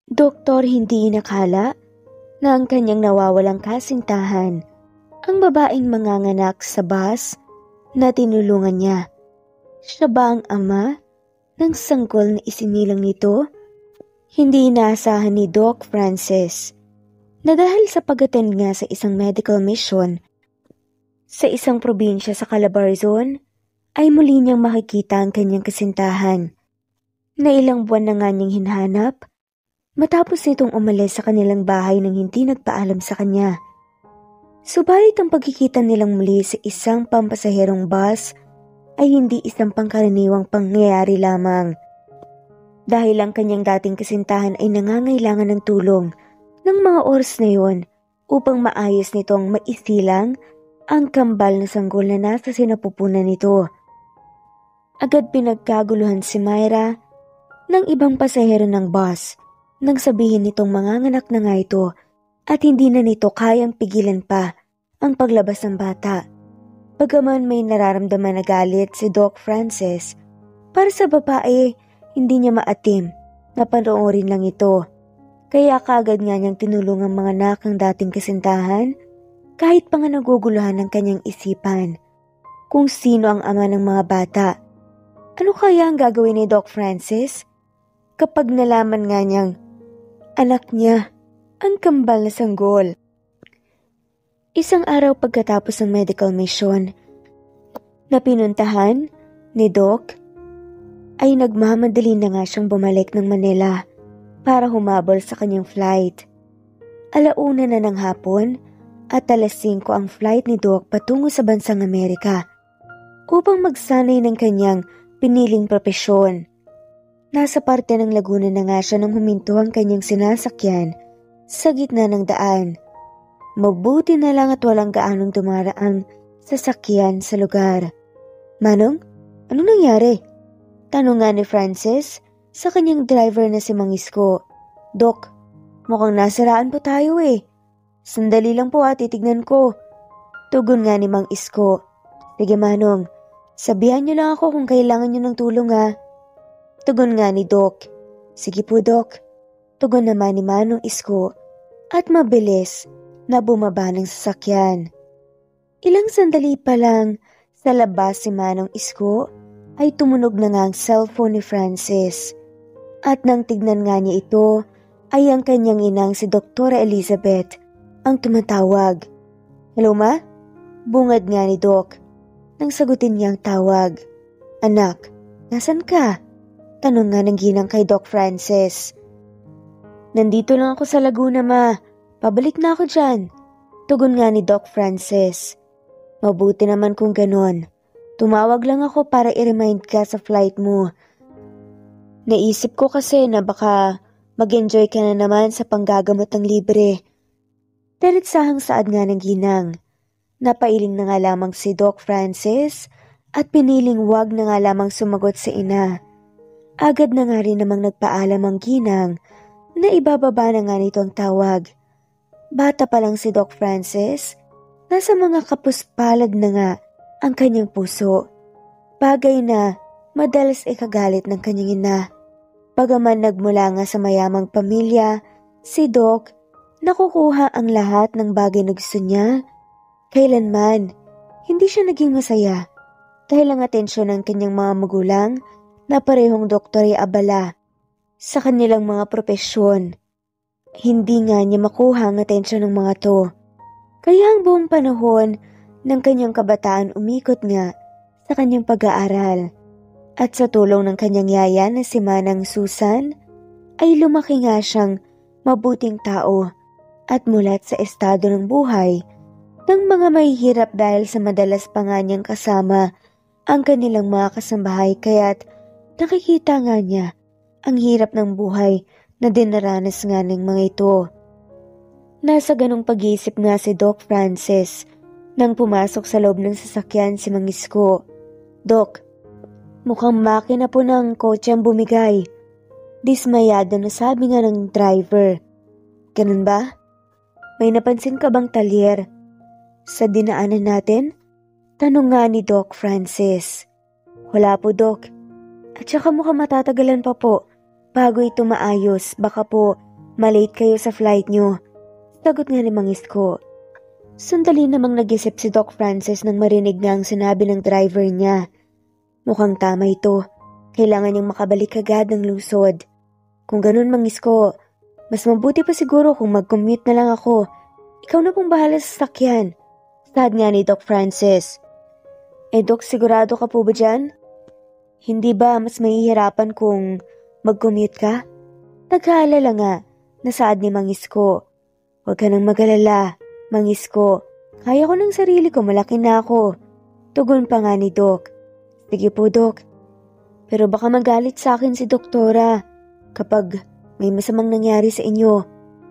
Doktor hindi inakala na ang kanyang nawawalang kasintahan ang babaeng manganganak sa bus na tinulungan niya. Siya ba ang ama ng sanggol na isinilang nito? Hindi inaasahan ni Doc Francis na dahil sa pag-attend nga sa isang medical mission sa isang probinsya sa Calabarzon, ay muli niyang makikita ang kanyang kasintahan na ilang buwan na nga niyang hinahanap matapos nitong umalis sa kanilang bahay nang hindi nagpaalam sa kanya. Subalit ang pagkikita nilang muli sa isang pampasaherong bus ay hindi isang pangkaraniwang pangyayari lamang. Dahil ang kanyang dating kasintahan ay nangangailangan ng tulong ng mga oras na yun upang maayos nitong maisilang ang kambal na sanggol na nasa sinapupunan nito. Agad pinagkaguluhan si Myra ng ibang pasahero ng bus nang sabihin nitong manganganak na nga ito at hindi na nito kayang pigilan pa ang paglabas ng bata. Bagaman may nararamdaman na galit si Doc Francis, para sa babae hindi niya maatim na panoorin lang ito. Kaya kaagad nga niyang tinulong ang mga anak ng dating kasintahan kahit pa nga naguguluhan ng kanyang isipan kung sino ang ama ng mga bata. Ano kaya ang gagawin ni Doc Francis kapag nalaman nga niyang anak niya ang kambal na sanggol? Isang araw pagkatapos ng medical mission na pinuntahan ni Doc, ay nagmamadali na nga siyang bumalik ng Manila para humabol sa kanyang flight. 1:00 na ng hapon at 5:00 ang flight ni Doc patungo sa bansang Amerika upang magsanay ng kanyang piniling propesyon. Nasa parte ng Laguna na nga siya nang huminto ang kanyang sinasakyan sa gitna ng daan. Mabuti na lang at walang gaanong dumaraang sasakyan sa lugar. "Manong, anong nangyari?" tanong nga ni Francis sa kanyang driver na si Mang Isko. "Doc, mukhang nasiraan po tayo eh. Sandali lang po titignan ko." Tugon nga ni Mang Isko. "Sige Manong, sabihan niyo lang ako kung kailangan niyo ng tulong ha." Tugon nga ni Doc. "Sige po Doc." Tugon naman ni Manong Isko at mabilis na bumaba ng sasakyan. Ilang sandali pa lang sa labas si Manong Isko ay tumunog na nga ang cellphone ni Francis. At nang tignan nga niya ito ay ang kanyang inang si Dr. Elizabeth ang tumatawag. "Hello ma?" Bungad nga ni Doc nang sagutin niya ang tawag. "Anak, nasan ka?" Tanong nga ng ginang kay Doc Francis. "Nandito lang ako sa Laguna ma, pabalik na ako dyan." Tugon nga ni Doc Francis. "Mabuti naman kung ganon. Tumawag lang ako para i-remind ka sa flight mo. Naisip ko kasi na baka mag-enjoy ka na naman sa panggagamot ng libre." Diretsahang saad nga ng ginang. Napailing na nga lamang si Doc Francis at piniling wag na nga lamang sumagot sa ina. Agad na nga rin namang nagpaalam ang ginang na ibababa na nga nito ang tawag. Bata pa lang si Doc Francis, nasa mga kapuspalad na nga ang kanyang puso. Bagay na madalas ikagalit ng kanyang ina. Bagaman nagmula nga sa mayamang pamilya, si Doc nakukuha ang lahat ng bagay na gusto niya. Kailanman, hindi siya naging masaya dahil ang atensyon ng kanyang mga magulang na parehong doktor ay abala sa kanilang mga propesyon. Hindi nga niya makuha ang atensyon ng mga to. Kaya ang buong panahon ng kanyang kabataan umikot nga sa kanyang pag-aaral. At sa tulong ng kanyang yaya na si Manang Susan, ay lumaki nga siyang mabuting tao at mulat sa estado ng buhay ng mga mahihirap dahil sa madalas pa nga niyang kasama ang kanilang mga kasambahay kaya't nakikita nga niya ang hirap ng buhay na dinaranas nga ng mga ito. Nasa ganong pag-iisip nga si Doc Francis nang pumasok sa loob ng sasakyan si Mang Isko. "Doc, mukhang makina po ng kotse ang bumigay." Dismayado na sabi nga ng driver. "Ganun ba? May napansin ka bang talyer sa dinaanan natin?" Tanong nga ni Doc Francis. "Wala po Doc. At saka mukhang matatagalan pa po bago ito maayos. Baka po Malate kayo sa flight nyo. Sagot nga ni Mang Isko. Sandali namang nag-isip si Doc Francis nang marinig niya ang sinabi ng driver niya. Mukhang tama ito. Kailangan niyang makabalik agad ng lungsod. Kung ganun, Mang Isko, mas mabuti pa siguro kung mag-commute na lang ako. Ikaw na pong bahala sa sakyan. Sad nga ni Doc Francis. Doc, sigurado ka po ba dyan? Hindi ba mas mahihirapan kung mag-commute ka? Nag-aalala nga, nasaad ni Mang Isko. Huwag ka nang mag-alala, Mang Isko. Kaya ko ng sarili ko, malaki na ako. Tugon pa nga ni Doc. Sige po, Doc. Pero baka magalit sa akin si Doktora kapag may masamang nangyari sa inyo.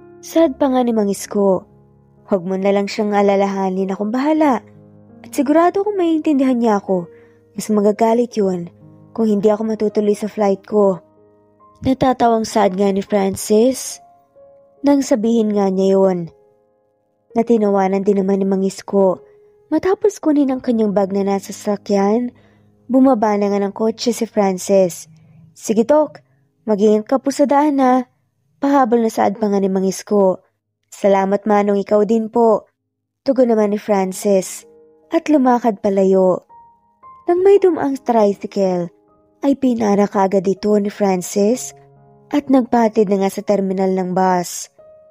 Sad pa nga ni Mang Isko. Huwag mo na lang siyang alalahanin, akong bahala. At sigurado kung maiintindihan niya ako, mas magagalit yun kung hindi ako matutuloy sa flight ko. Natatawang sad nga ni Francis nang sabihin nga niya yun. Natinawanan din naman ni Mang Isko. Matapos kunin ang kanyang bag na nasa sasakyan, bumaba na nga ng kotse si Francis. Sige Doc, mag-ingat ka po sa daan ha. Pahabol na saad pa nga ni Mang Isko. Salamat Manong, ikaw din po. Tugon naman ni Francis at lumakad palayo. Nang may dumaang tricycle, ay pinara kaagad ito ni Francis at nagpatid na nga sa terminal ng bus.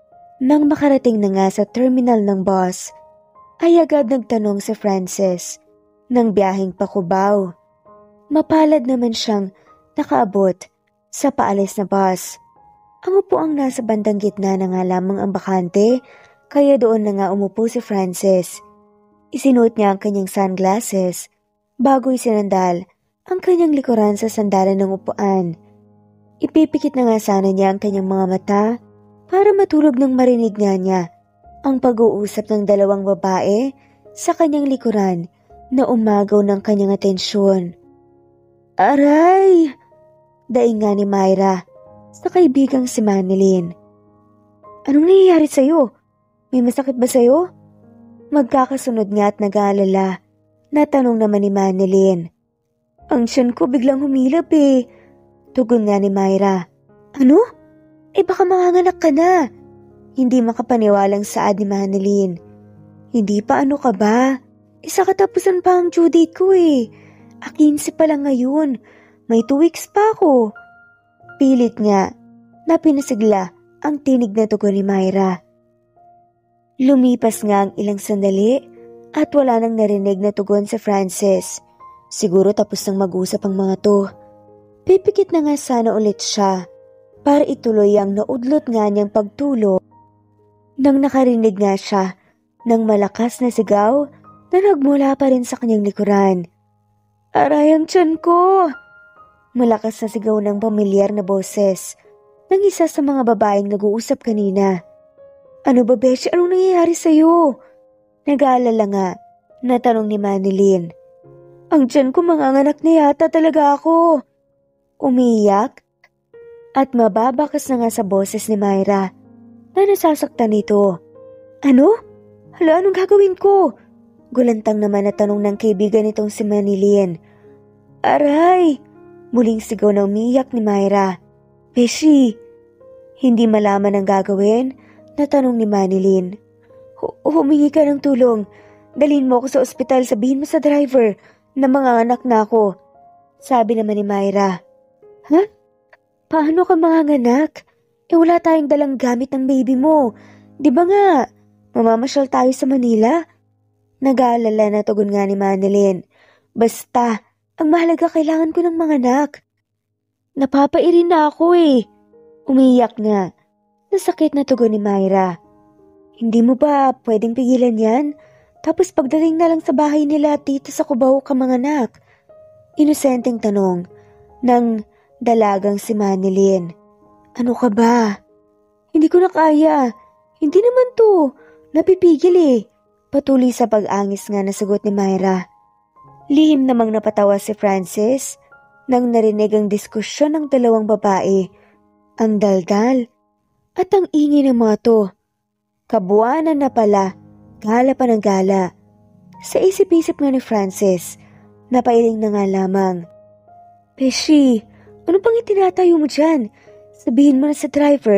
Nang makarating na nga sa terminal ng bus, ay agad nagtanong si Francis ng biyaheng pa Cubao. Mapalad naman siyang nakaabot sa paalis na bus. Ang upuang nasa bandang gitna na nga lamang ang bakante, kaya doon na nga umupo si Francis. Isinuot niya ang kanyang sunglasses bago isinandal ang kanyang likuran sa sandalan ng upuan. Ipipikit na nga sana niya ang kanyang mga mata para matulog nang marinig nga niya ang pag-uusap ng dalawang babae sa kanyang likuran na umagaw ng kanyang atensyon. Aray! Daing nga ni Myra sa kaibigang si Manilyn. Anong nangyayari sa'yo? May masakit ba sa'yo? Magkakasunod nga at nag-aalala. Natanong naman ni Manilyn. Ang tiyan ko biglang humilap eh. Tugon nga ni Myra. Ano? Baka manganganak ka na. Hindi makapaniwalang saad ni Manilyn. Hindi pa, ano ka ba? Isa katapusan pa ang due date ko eh. 15 pa lang ngayon. May 2 weeks pa ako. Pilit nga na pinasigla ang tinig na tugon ni Myra. Lumipas nga ang ilang sandali at wala nang narinig na tugon sa Francis. Siguro tapos nang mag-usap ang mga to. Pipikit na nga sana ulit siya para ituloy ang naudlot nga niyang pagtulog. Nang nakarinig nga siya ng malakas na sigaw na nagmula pa rin sa kanyang likuran. Aray ang tiyan ko! Malakas na sigaw ng pamilyar na boses ng isa sa mga babaeng nag-uusap kanina. Ano ba, Beshi? Anong nangyayari sa'yo? Nag-aalala nga, natanong ni Manilyn. Ang tiyan ko, manganganak na yata talaga ako. Umiyak at mababakas na nga sa boses ni Myra na nasasaktan nito. Ano? Hala, anong gagawin ko? Gulantang naman na tanong ng kaibigan nitong si Manilyn. Aray! Muling sigaw na umiyak ni Myra. Beshi, hindi malaman ang gagawin? Natanong ni Manilyn. Humingi ka ng tulong. Dalhin mo ako sa ospital, sabihin mo sa driver na manganganak na ako. Sabi naman ni Myra. Ha? Paano ka manganganak? Wala tayong dalang gamit ng baby mo. Di ba nga, mamamasyal tayo sa Manila? Nag-aalala na tugon nga ni Manilyn. Basta, ang mahalaga kailangan ko ng manganak. Napapairin na ako eh. Umiyak nga. Nasakit na tugon ni Myra. Hindi mo ba pwedeng pigilan yan? Tapos pagdating na lang sa bahay nila dito sa Cubao ka manganak? Inosenteng tanong ng dalagang si Manilyn. Ano ka ba? Hindi ko na kaya. Hindi naman to. Napipigil eh. Patuloy sa pag-angis nga na sagot ni Myra. Lihim namang napatawa si Francis nang narinig ang diskusyon ng dalawang babae. Ang daldal at ang ingay ng mga to. Kabuanan na pala, gala pa ng gala. Sa isip-isip nga ni Francis, napailing na nga lamang. Beshi, ano pang itinatayo mo dyan? Sabihin mo na sa driver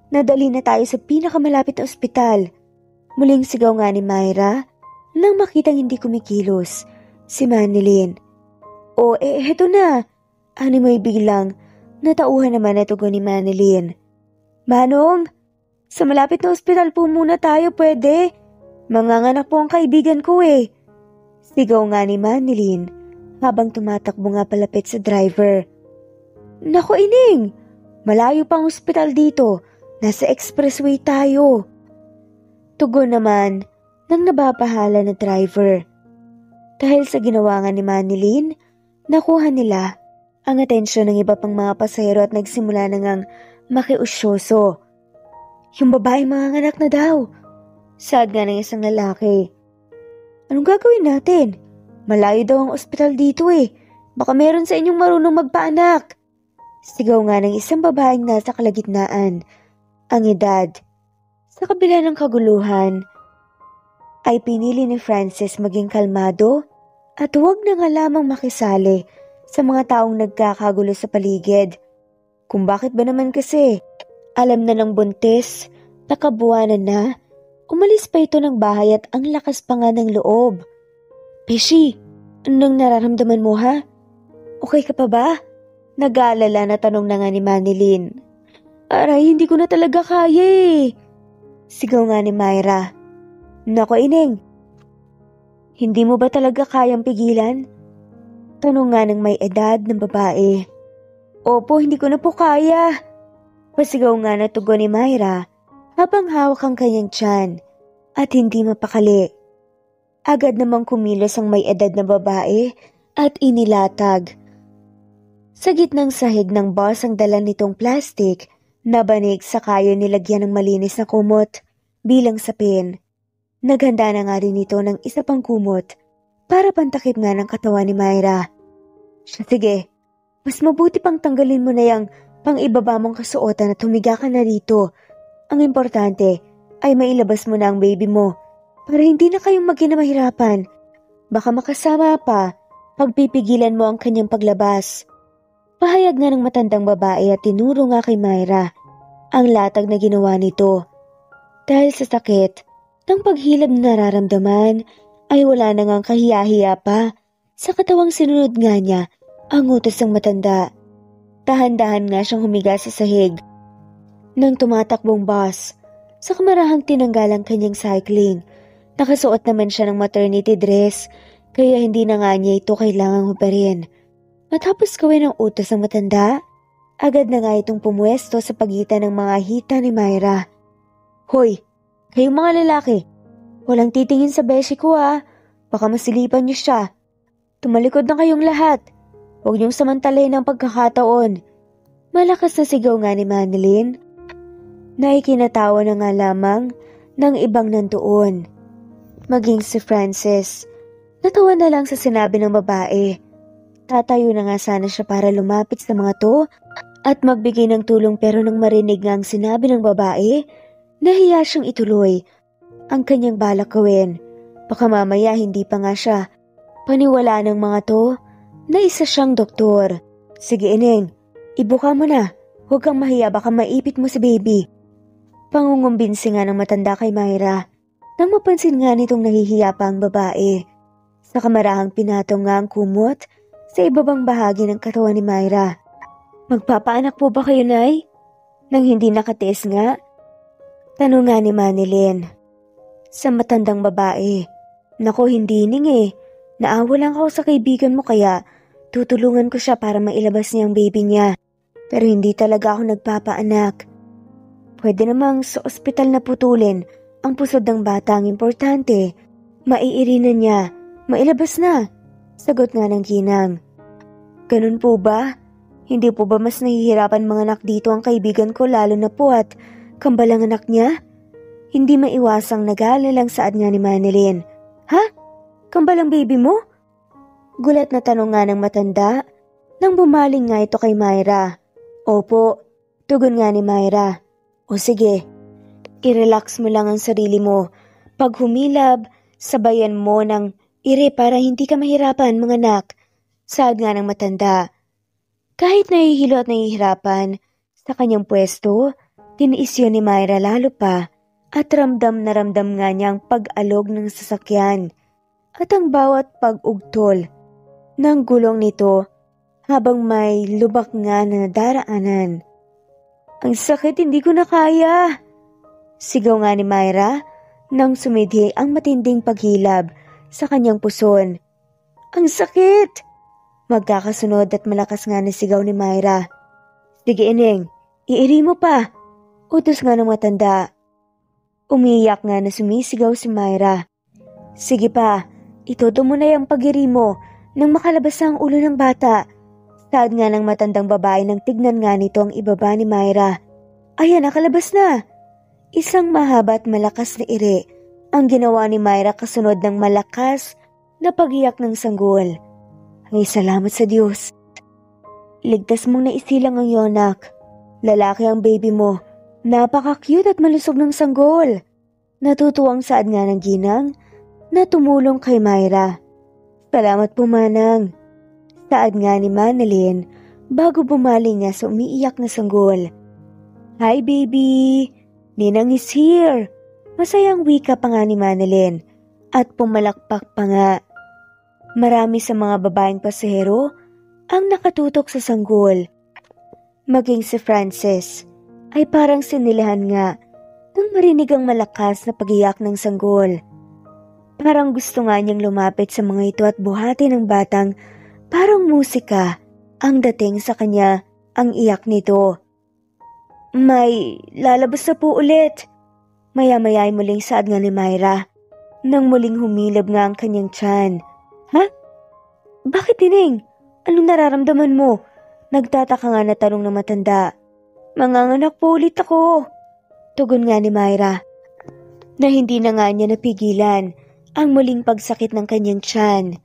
Nadali na tayo sa pinakamalapit na ospital. Muling sigaw nga ni Myra nang makitang hindi kumikilos si Manilyn. O heto na. Ani may biglang natauhan naman na tugon ni Manilyn. Manong, sa malapit na ospital po muna tayo pwede. Manganganak po ang kaibigan ko eh. Sigaw nga ni Manilyn habang tumatakbo nga palapit sa driver. Naku Ining, malayo pang ospital dito. Nasa expressway tayo. Tugon naman ng nababahala na driver. Dahil sa ginawa nga ni Manilyn, nakuha nila ang atensyon ng iba pang mga pasahero at nagsimula na ngang makiusyoso. Yung babaeng manganganak na daw. Saad nga ng isang lalaki. Anong gagawin natin? Malayo daw ang ospital dito eh. Baka meron sa inyong marunong magpaanak. Sigaw nga ng isang babaeng nasa kalagitnaan ang edad. Sa kabila ng kaguluhan, ay pinili ni Francis maging kalmado at huwag na nga lamang makisali sa mga taong nagkakagulo sa paligid. Kung bakit ba naman kasi, alam na ng buntis, nakabuwanan na, umalis pa ito ng bahay at ang lakas pa nga ng loob. Peshi, anong nararamdaman mo ha? Okay ka pa ba? Nag-aalala na tanong na nga ni Manilyn. Aray, hindi ko na talaga kaya eh. Sigaw nga ni Myra. Nako Ining, hindi mo ba talaga kayang pigilan? Tanong nga ng may edad ng babae. Opo, hindi ko na po kaya. Pasigaw nga na tugon ni Myra habang hawak ang kanyang tiyan at hindi mapakali. Agad namang kumilos ang may edad na babae at inilatag. Sa gitnang sahig ng bus ang dala nitong plastik, nabanig sa kayo nilagyan ng malinis na kumot bilang sapin. Naghanda na nga rin ito ng isa pang kumot para pantakip nga ng katawan ni Myra. Sige, mas mabuti pang tanggalin mo na yung pang-ibaba mong kasuotan at humiga ka na rito. Ang importante ay mailabas mo na ang baby mo para hindi na kayong mag-ina mahirapan. Baka makasama pa pagpipigilan mo ang kanyang paglabas. Pahayag nga ng matandang babae at tinuro nga kay Myra ang latag na ginawa nito. Dahil sa sakit, ng paghilab na nararamdaman ay wala na ngang kahiya-hiya pa sa katawang sinunod nga niya ang utos ng matanda. Dahan-dahan nga siyang humiga sa sahig. Nang tumatakbong bus, sa kamarahang tinanggal ang kanyang cycling. Nakasuot naman siya ng maternity dress kaya hindi na nga niya ito kailangang hubarin. Matapos gawin ang utos ng matanda, agad na nga itong pumuesto sa pagitan ng mga hita ni Myra. Hoy, kayong mga lalaki, walang titingin sa beshi ko ha, baka masilipan niyo siya. Tumalikod na kayong lahat, huwag niyong samantalahin ang pagkakataon. Malakas na sigaw nga ni Manilyn, na ikinatawa na nga lamang ng ibang nandoon. Maging si Francis, natawa na lang sa sinabi ng babae. Tatayo na nga sana siya para lumapit sa mga to at magbigay ng tulong pero nang marinig nga ang sinabi ng babae, nahiya siyang ituloy ang kanyang balak gawin. Baka mamaya hindi pa nga siya paniwala ng mga to na isa siyang doktor. Sige Ining, ibuka mo na. Huwag kang mahiya, baka maipit mo si baby. Pangungumbinsi nga ng matanda kay Myra nang mapansin nga nitong nahihiya pa ang babae. Sa kamarahang pinatong nga ang kumot sa ibabang bahagi ng katawan ni Myra. Magpapaanak po ba kayo, Nay? Nang hindi nakatiis nga, tanong nga ni Manilyn. Sa matandang babae, Nako hindi Ning eh. Naawa lang ako sa kaibigan mo kaya tutulungan ko siya para mailabas niya ang baby niya. Pero hindi talaga ako nagpapaanak. Pwede namang sa ospital na putulin ang pusod ng bata ang importante. Maiirinan niya, mailabas na. Sagot nga ng ginang. Ganun po ba? Hindi po ba mas nahihirapan mga anak dito ang kaibigan ko lalo na po at kambalang anak niya? Hindi maiwasang nag-aalalang saad nga ni Manilyn. Ha? Kambalang baby mo? Gulat na tanong nga ng matanda nang bumaling nga ito kay Myra. Opo, tugon nga ni Myra. O sige, i-relax mo lang ang sarili mo. Pag humilab, sabayan mo ng ire para hindi ka mahirapan mga anak. Saad nga ng matanda. Kahit nahihilo at nahihirapan sa kanyang pwesto, Tiniis yun ni Myra lalo pa at ramdam na ramdam nga niya ang pag-alog ng sasakyan at ang bawat pag-ugtol ng gulong nito habang may lubak nga na nadaraanan. Ang sakit, hindi ko na kaya! Sigaw nga ni Myra nang sumidhi ang matinding paghilab sa kanyang puson. Ang sakit! Magkakasunod at malakas nga na sigaw ni Myra. Sige Ineng, iiri mo pa! Utos nga ng matanda. Umiyak nga na sumisigaw si Myra. Sige pa, itodo mo na yung pag-iri mo nang makalabas ang ulo ng bata. Saad nga ng matandang babae nang tignan nga nito ang ibaba ni Myra. Ayan, nakalabas na! Isang mahaba at malakas na iri ang ginawa ni Myra kasunod ng malakas na pag-iyak ng sanggol. Ay, salamat sa Diyos. Ligtas mong naisilang ang iyong anak. Lalaki ang baby mo. Napaka-cute at malusog ng sanggol. Natutuwang saad nga ng ginang na tumulong kay Myra. Salamat po, Manang. Saad nga ni Manalyn bago bumaling nga sa umiiyak na sanggol. Hi baby! Ninang is here! Masayang wika pa nga ni Manalyn at pumalakpak pa nga. Marami sa mga babaeng pasahero ang nakatutok sa sanggol. Maging si Frances ay parang sinilahan nga nang marinig ang malakas na pag-iyak ng sanggol. Parang gusto nga niyang lumapit sa mga ito at buhati ng batang parang musika ang dating sa kanya ang iyak nito. May lalabas na po ulit. Maya-maya ay muling saad nga ni Myra nang muling humilab nga ang kanyang tiyan. Ha? Bakit Ineng? Anong nararamdaman mo? Nagtataka nga na tanong ng matanda. Manganganak po ulit ako. Tugon nga ni Myra na hindi na nga niya napigilan ang muling pagsakit ng kanyang tiyan.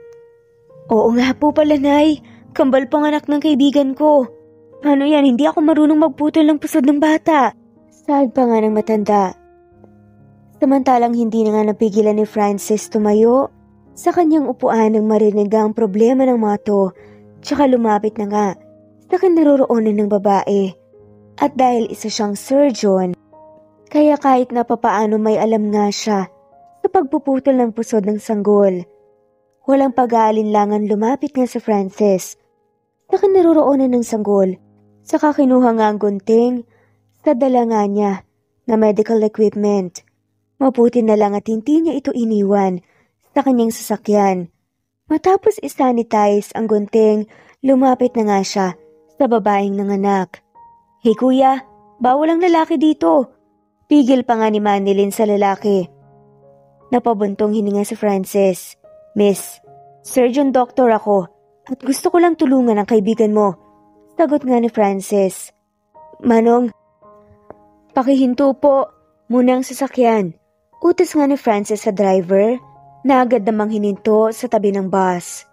Oo nga po pala, Nay. Kambal pang anak ng kaibigan ko. Paano yan? Hindi ako marunong magputol ng pusod ng bata. Saad pa nga ng matanda. Samantalang hindi na nga napigilan ni Frances tumayo sa kanyang upuan nang marinig ang problema ng mga to, tsaka lumapit na nga sa kinaroroonan ng babae. At dahil isa siyang surgeon, kaya kahit na papaano may alam nga siya sa pagpuputol ng pusod ng sanggol. Walang pag-aalinlangan lumapit nga si Frances sa kinaroroonan ng sanggol, saka kinuha nga ang gunting sa dala nga niya na medical equipment. Mabuti na lang at hindi niya ito iniwan sa kanyang sasakyan. Matapos isanitize ang gunting, lumapit na nga siya sa babaeng nanganak. Hey kuya, bawal ang lalaki dito. Pigil pa nga ni Manilyn sa lalaki. Napabuntong hininga si Frances. Miss, surgeon doctor ako at gusto ko lang tulungan ang kaibigan mo. Sagot nga ni Frances. Manong, pakihinto po muna ang sasakyan. Utos nga ni Frances sa driver na agad namang hininto sa tabi ng bus.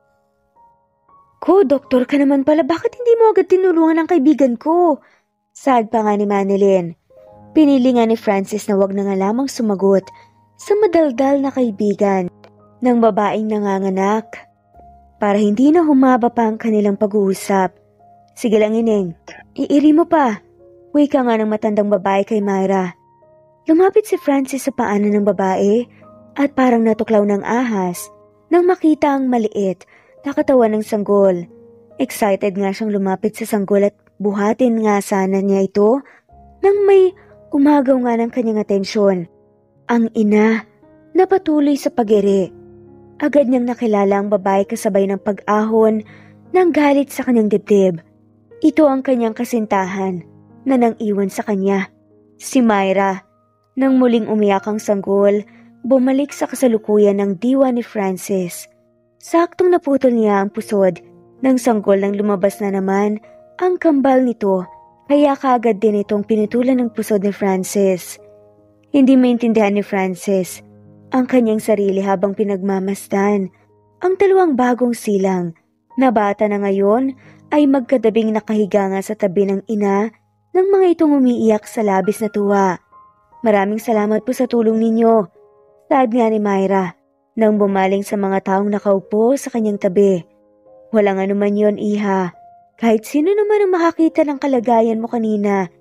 Ko, doktor ka naman pala, bakit hindi mo agad tinulungan ang kaibigan ko? Saad pa nga ni Manilyn. Pinili nga ni Frances na wag na nga lamang sumagot sa madaldal na kaibigan ng babaeng nanganganak para hindi na humaba pa ang kanilang pag-uusap. Sige lang Ineng, iiri mo pa. Wika nga ng matandang babae kay Myra. Lumapit si Frances sa paanan ng babae at parang natuklaw ng ahas nang makita ang maliit na katawan ng sanggol. Excited nga siyang lumapit sa sanggol at buhatin nga sana niya ito nang may umagaw nga ng kanyang atensyon. Ang ina na patuloy sa pag-iri. Agad niyang nakilala ang babae kasabay ng pag-ahon ng galit sa kanyang dibdib. Ito ang kanyang kasintahan na nang iwan sa kanya, si Myra. Nang muling umiyak ang sanggol, bumalik sa kasalukuyan ng diwa ni Frances. Saktong naputol niya ang pusod ng sanggol nang lumabas na naman ang kambal nito, kaya kaagad din itong pinutulan ng pusod ni Frances. Hindi maintindihan ni Frances ang kanyang sarili habang pinagmamasdan ang dalawang bagong silang na bata na ngayon ay magkadabing nakahiga nga sa tabi ng ina ng mga itong umiiyak sa labis na tuwa. Maraming salamat po sa tulong ninyo, saad nga ni Myra nang bumaling sa mga taong nakaupo sa kanyang tabi. Walang anuman yon, iha. Kahit sino naman ang makakita ng kalagayan mo kanina,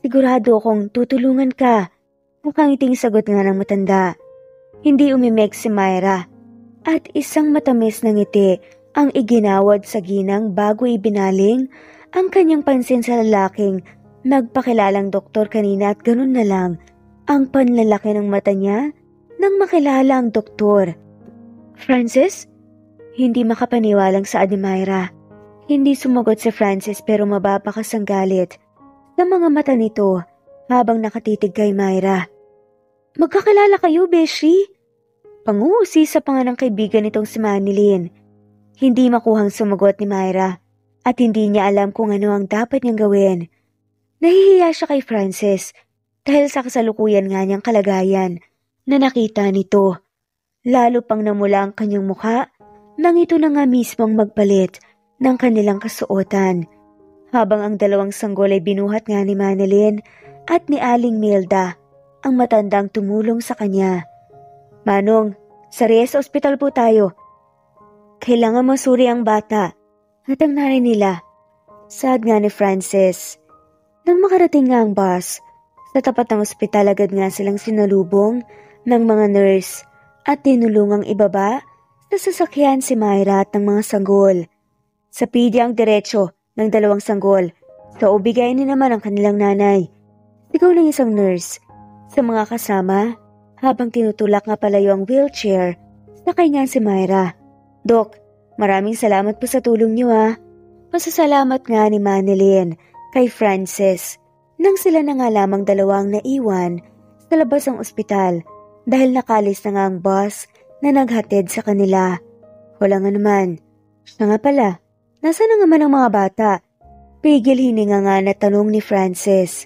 Sigurado akong tutulungan ka. Nakangiting sagot nga ng matanda. Hindi umimik si Myra at isang matamis na ngiti ang iginawad sa ginang bago ibinaling ang kanyang pansin sa lalaking nagpakilalang doktor kanina at ganun na lang ang panlalaki ng mata niya nang makilala ang doktor. Francis? Hindi makapaniwalang saad ni Myra. Hindi sumagot si Francis pero mababakas ang galit sa mga mata nito habang nakatitig kay Myra. Magkakilala kayo, Beshi? Panguusi sa panganang kaibigan nitong si Manilyn. Hindi makuhang sumagot ni Myra at hindi niya alam kung ano ang dapat niyang gawin. Nahihiya siya kay Francis dahil sa kasalukuyan nga niyang kalagayan na nakita nito. Lalo pang namula ang kanyang mukha nang ito na nga mismong magpalit ng kanilang kasuotan. Habang ang dalawang sanggol ay binuhat nga ni Manilyn at ni Aling Milda, ang matandang tumulong sa kanya. Manong, sa Reyes Hospital po tayo. Kailangan masuri ang bata at ang nanay nila. Saad nga ni Francis. Nang makarating nga ang bus, sa tapat ng ospital agad nga silang sinalubong ng mga nurse at tinulungang ibaba sa sasakyan si Myra at ng mga sanggol. Sa PD ang diretsyo ng dalawang sanggol. Sa ubigay ni naman ang kanilang nanay. Sigaw ng isang nurse. Sa mga kasama, habang tinutulak nga palayo ang wheelchair, sakay nga si Myra. Dok, maraming salamat po sa tulong niyo ha. Pasasalamat nga ni Manilyn kay Francis nang sila na nga lamang dalawang naiwan sa labas ng ospital dahil nakalis na nga ang bus na naghatid sa kanila. Wala nga naman. Siya nga pala, nasa na naman ang mga bata? Pigil hininga nga na tanong ni Francis.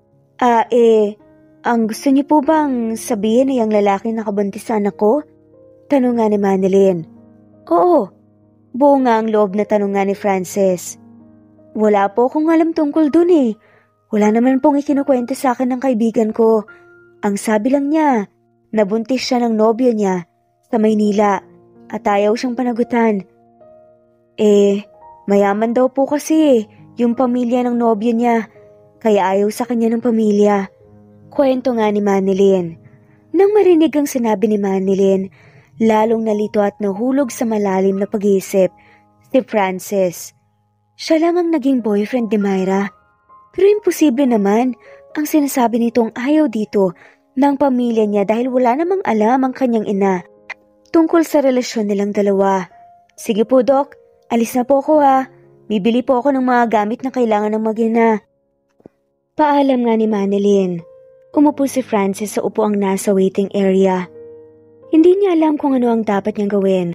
Ang gusto niyo po bang sabihin ay ang lalaki nakabuntis sa anak ko? Tanong nga ni Manilyn. Oo, buo nga ang loob na tanong nga ni Francis. Wala po akong alam tungkol dun eh. Wala naman pong ikinukwento sa akin ng kaibigan ko. Ang sabi lang niya, nabuntis siya ng nobyo niya sa Maynila at ayaw siyang panagutan. Mayaman daw po kasi yung pamilya ng nobyo niya, kaya ayaw sa kanya ng pamilya. Kwento nga ni Manilyn. Nang marinig ang sinabi ni Manilyn, lalong nalito at nahulog sa malalim na pag-iisip si Francis. Siya lang ang naging boyfriend ni Myra. Pero imposible naman ang sinasabi nitong ayaw dito ng pamilya niya dahil wala namang alam ang kanyang ina tungkol sa relasyon nilang dalawa. Sige po, Dok. Alis na po ako ha. Bibili po ako ng mga gamit na kailangan ng mag-ina. Paalam nga ni Manilyn. Umupo si Francis sa upuang nasa waiting area. Hindi niya alam kung ano ang dapat niyang gawin.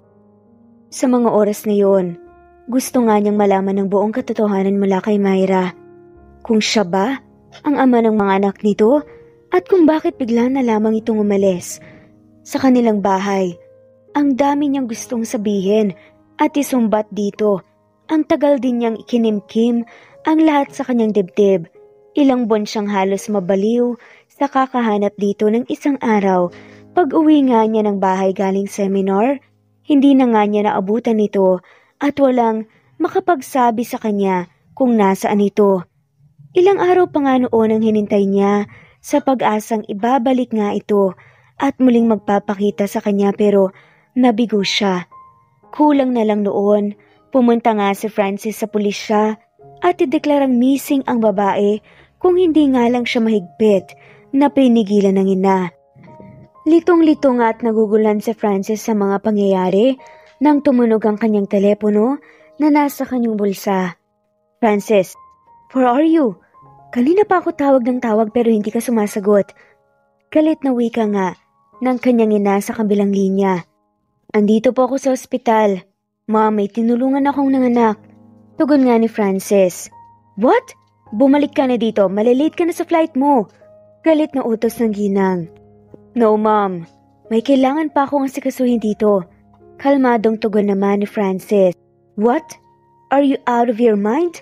Sa mga oras na yon, gusto nga niyang malaman ng buong katotohanan mula kay Myra. Kung siya ba ang ama ng mga anak nito at kung bakit bigla na lamang itong umalis sa kanilang bahay. Ang dami niyang gustong sabihin at isumbat dito. Ang tagal din niyang ikinimkim ang lahat sa kanyang dibdib. Ilang buwan siyang halos mabaliw sa kakahanap dito ng isang araw. Pag-uwi nga niya ng bahay galing seminar, hindi na nga niya naabutan ito at walang makapagsabi sa kanya kung nasaan ito. Ilang araw pa nga noon ang hinintay niya sa pag-asang ibabalik nga ito at muling magpapakita sa kanya pero nabigo siya. Kulang na lang noon, pumunta nga si Francis sa pulisya at ideklarang missing ang babae kung hindi nga lang siya mahigpit na pinigilan ng ina. Litong-lito nga at nagugulan si Francis sa mga pangyayari nang tumunog ang kanyang telepono na nasa kanyang bulsa. Francis, where are you? Kanina pa ako tawag ng tawag pero hindi ka sumasagot. Galit na wika nga ng kanyang ina sa kabilang linya. Andito po ako sa ospital. Ma'am, may tinulungan akong nanganak. Tugon nga ni Francis. What? Bumalik ka na dito, malilate ka na sa flight mo. Galit na utos ng ginang. No, ma'am. May kailangan pa akong asikasuhin dito. Kalmadong tugon naman ni Francis. What? Are you out of your mind?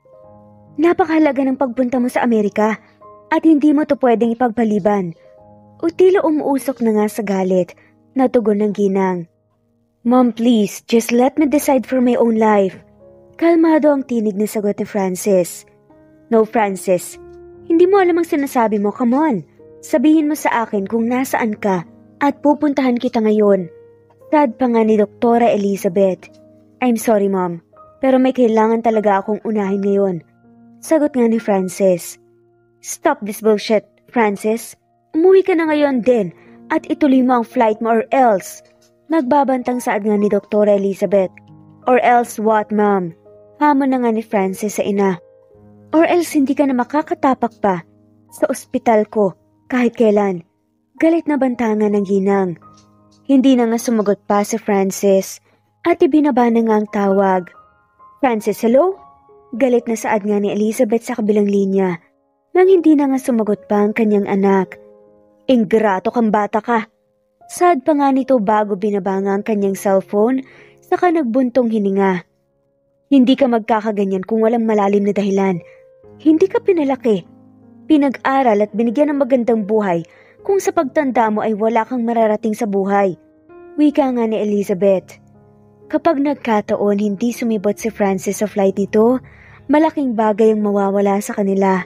Napakahalaga ng pagpunta mo sa Amerika at hindi mo to pwedeng ipagpaliban. O tila umuusok na nga sa galit na tugon ng ginang. Mom, please, just let me decide for my own life. Kalmado ang tinig na sagot ni Francis. No, Francis. Hindi Hindi mo alam ang sinasabi mo, come on. Sabihin mo sa akin kung nasaan ka at pupuntahan kita ngayon. Sad pa nga ni Doktora Elizabeth. I'm sorry, Mom, pero may kailangan talaga akong unahin ngayon. Sagot nga ni Francis. Stop this bullshit, Francis. Umuwi ka na ngayon din at ituloy mo ang flight mo or else. Nagbabantang saad nga ni Doktora Elizabeth. Or else what, Mom? Hamon na nga ni Francis sa ina. Or else hindi ka na makakatapak pa sa ospital ko kahit kailan. Galit na bantangan ng ginang. Hindi na nga sumagot pa si Francis at ibinaba na nga ang tawag. Francis, hello? Galit na saad nga ni Elizabeth sa kabilang linya nang hindi na nga sumagot pa ang kanyang anak. Ingrato kang bata ka. Saad pa nga nito bago binaba nga ang kanyang cellphone saka nagbuntong hininga. Hindi ka magkakaganyan kung walang malalim na dahilan. Hindi ka pinalaki, pinag-aral at binigyan ng magandang buhay kung sa pagtanda mo ay wala kang mararating sa buhay. Wika nga ni Elizabeth. Kapag nagkataon hindi sumibot si Francis sa flight nito, malaking bagay ang mawawala sa kanila.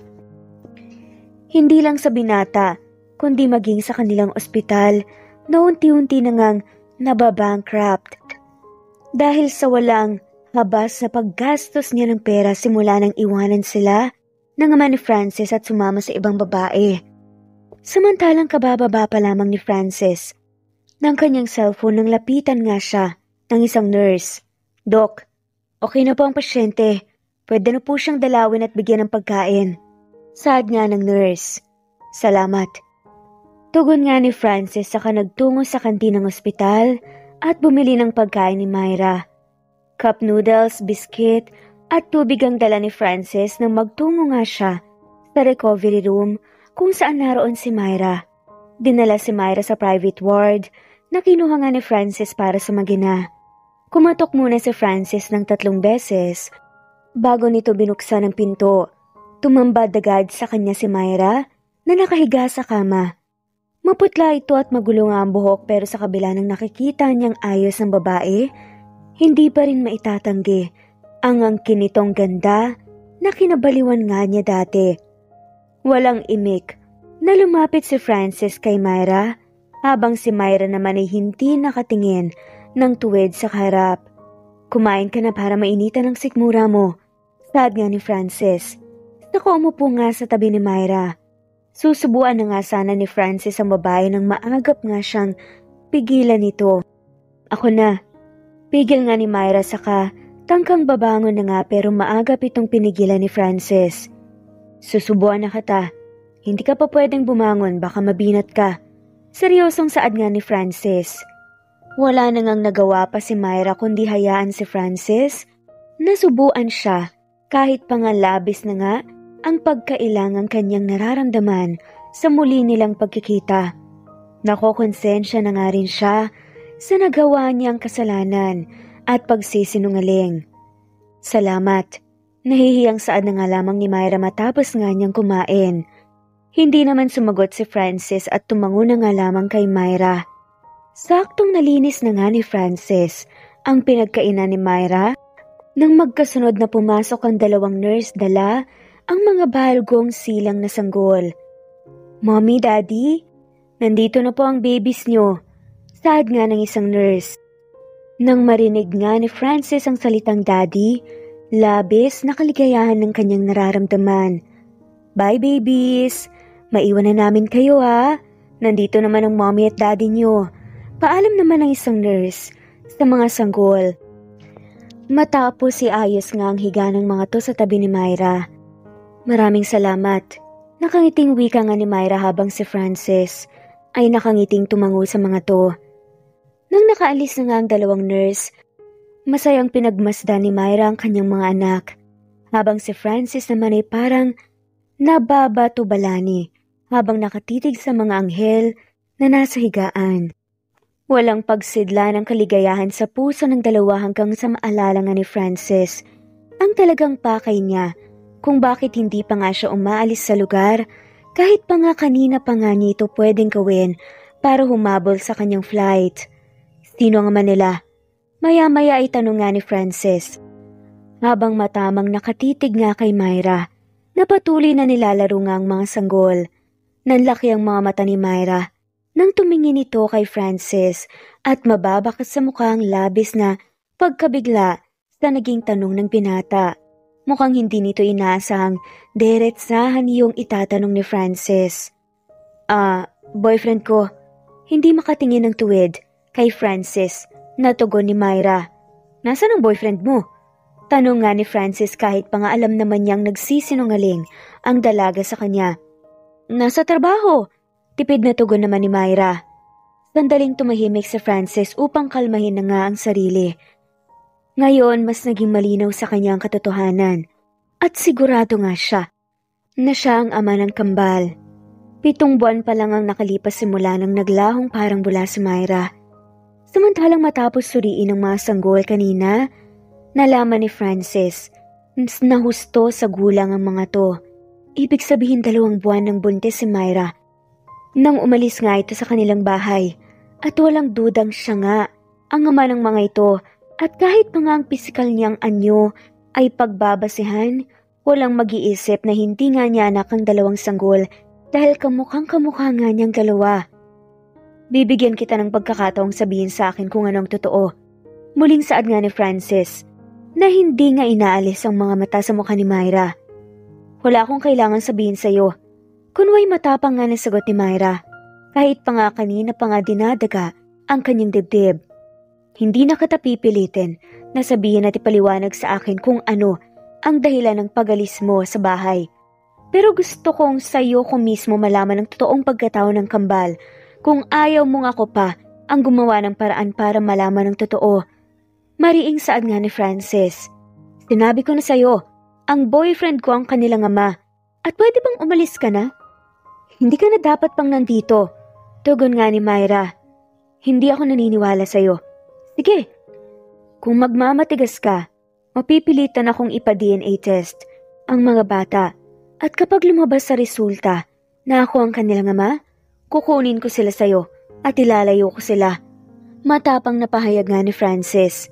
Hindi lang sa binata, kundi maging sa kanilang ospital na unti-unti na ngang nababankrupt. Dahil sa walang habas na paggastos niya ng pera simula nang iwanan sila ng ama ni Francis at sumama sa ibang babae. Samantalang kabababa pa lamang ni Francis ng kanyang cellphone nang lapitan nga siya ng isang nurse. Dok, okay na po ang pasyente. Pwede na po siyang dalawin at bigyan ng pagkain. Saad nga ng nurse. Salamat. Tugon nga ni Francis saka nagtungo sa kantin ng ospital at bumili ng pagkain ni Myra. Cup noodles, biscuit at tubig ang dala ni Francis nang magtungo nga siya sa recovery room kung saan naroon si Myra. Dinala si Myra sa private ward na kinuha nga ni Francis para sa magina. Kumatok muna si Francis ng 3 beses bago nito binuksan ang pinto. Tumambad agad sa kanya si Myra na nakahiga sa kama. Maputla ito at magulo nga ang buhok pero sa kabila ng nakikita niyang ayos ng babae, hindi pa rin maitatanggi ang angkin nitong ganda na kinabaliwan nga niya dati. Walang imik na lumapit si Francis kay Myra habang si Myra naman ay hindi nakatingin ng tuwid sa harap. Kumain ka na para mainitan ang sikmura mo, saad nga ni Francis. Saka umupo nga sa tabi ni Myra. Susubuan na nga sana ni Francis ang babae nang maagap nga siyang pigilan nito. Ako na. Pigil nga ni Myra saka tangkang babangon na nga pero maagap itong pinigilan ni Francis. Susubuan na kita. Hindi ka pa pwedeng bumangon, baka mabinat ka. Seryosong saad nga ni Francis. Wala na ngang nagawa pa si Myra kundi hayaan si Francis. Nasubuan siya kahit pa nga labis na nga ang pagkailangang kanyang nararamdaman sa muli nilang pagkikita. Nakokonsensya na nga rin siya sa nagawa niyang kasalanan at pagsisinungaling. Salamat. Nahihiyang saad na nga lamang ni Myra matapos nga niyang kumain. Hindi naman sumagot si Francis at tumango na nga lamang kay Myra. Saktong nalinis na nga ni Francis ang pinagkainan ni Myra nang magkasunod na pumasok ang 2 nurse dala ang mga balgong silang na sanggol. Mommy, Daddy, nandito na po ang babies niyo, saad nga ng isang nurse. Nang marinig nga ni Francis ang salitang Daddy, labis na kaligayahan ng kanyang nararamdaman. Bye babies, maiwan na namin kayo ha, nandito naman ang mommy at daddy niyo. Paalam naman ng isang nurse sa mga sanggol. Matapos si ayos nga ang higa ng mga to sa tabi ni Myra. Maraming salamat. Nakangiting wika nga ni Myra habang si Francis ay nakangiting tumango sa mga to. Nang nakaalis na nga ang 2 nurse, masayang pinagmasdan ni Myra ang kanyang mga anak, habang si Francis naman ay parang nababato-balani habang nakatitig sa mga anghel na nasa higaan. Walang pagsidla ng kaligayahan sa puso ng 2 hanggang sa maalala nga ni Francis ang talagang pakay niya kung bakit hindi pa nga siya umaalis sa lugar kahit pa nga kanina pa nga niya ito pwedeng gawin para humabol sa kanyang flight. Sino nga man nila? Maya-maya ay tanong nga ni Francis habang matamang nakatitig nga kay Myra. Napatuloy na nilalaro nga ang mga sanggol. Nanlaki ang mga mata ni Myra nang tumingin ito kay Francis at mababakas sa mukha ang labis na pagkabigla sa naging tanong ng binata. Mukhang hindi nito inaasahang diretsahan yung itatanong ni Francis. Boyfriend ko. Hindi makatingin ng tuwid kay Francis na tugon ni Myra. Nasaan ang boyfriend mo? Tanong nga ni Francis kahit pa nga alam naman niyang nagsisinungaling ang dalaga sa kanya. Nasa trabaho. Tipid na tugon naman ni Myra. Sandaling tumahimik si Francis upang kalmahin na nga ang sarili. Ngayon mas naging malinaw sa kanya ang katotohanan at sigurado nga siya na siya ang ama ng kambal. 7 buwan pa lang ang nakalipas simula nang naglahong parang bula si Myra. Samantalang matapos suriin ng mga sanggol kanina, nalaman ni Francis na husto sa gulang ang mga to. Ibig sabihin 2 buwan ng buntis si Myra. Nang umalis nga ito sa kanilang bahay, at walang dudang siya nga ang ama ng mga ito at kahit pa nga ang pisikal niyang anyo ay pagbabasihan, walang mag-iisip na hindi nga niya anak ang 2 sanggol dahil kamukhang-kamukha nga niyang dalawa. Bibigyan kita ng pagkakataong sabihin sa akin kung anong totoo. Muling saad nga ni Francis na hindi nga inaalis ang mga mata sa mukha ni Myra. Wala akong kailangan sabihin sa'yo. Kunway matapang nga na sagot ni Myra. Kahit pa nga kanina pa nga dinadaga ang kanyang dibdib. Hindi na kita pipilitin na sabihin at ipaliwanag sa akin kung ano ang dahilan ng pag-alis mo sa bahay. Pero gusto kong sa'yo ko mismo malaman ang totoong pagkatao ng kambal kung ayaw mong ako pa ang gumawa ng paraan para malaman ang totoo. Mariing saad nga ni Francis. Sinabi ko na sa'yo, ang boyfriend ko ang kanilang ama. At pwede bang umalis ka na? Hindi ka na dapat pang nandito. Tugon nga ni Myra. Hindi ako naniniwala sa'yo. Sige, kung magmamatigas ka, mapipilitan akong ipa-DNA test ang mga bata. At kapag lumabas sa resulta na ako ang kanilang ama, kukunin ko sila sa'yo at ilalayo ko sila. Matapang na pahayag nga ni Francis.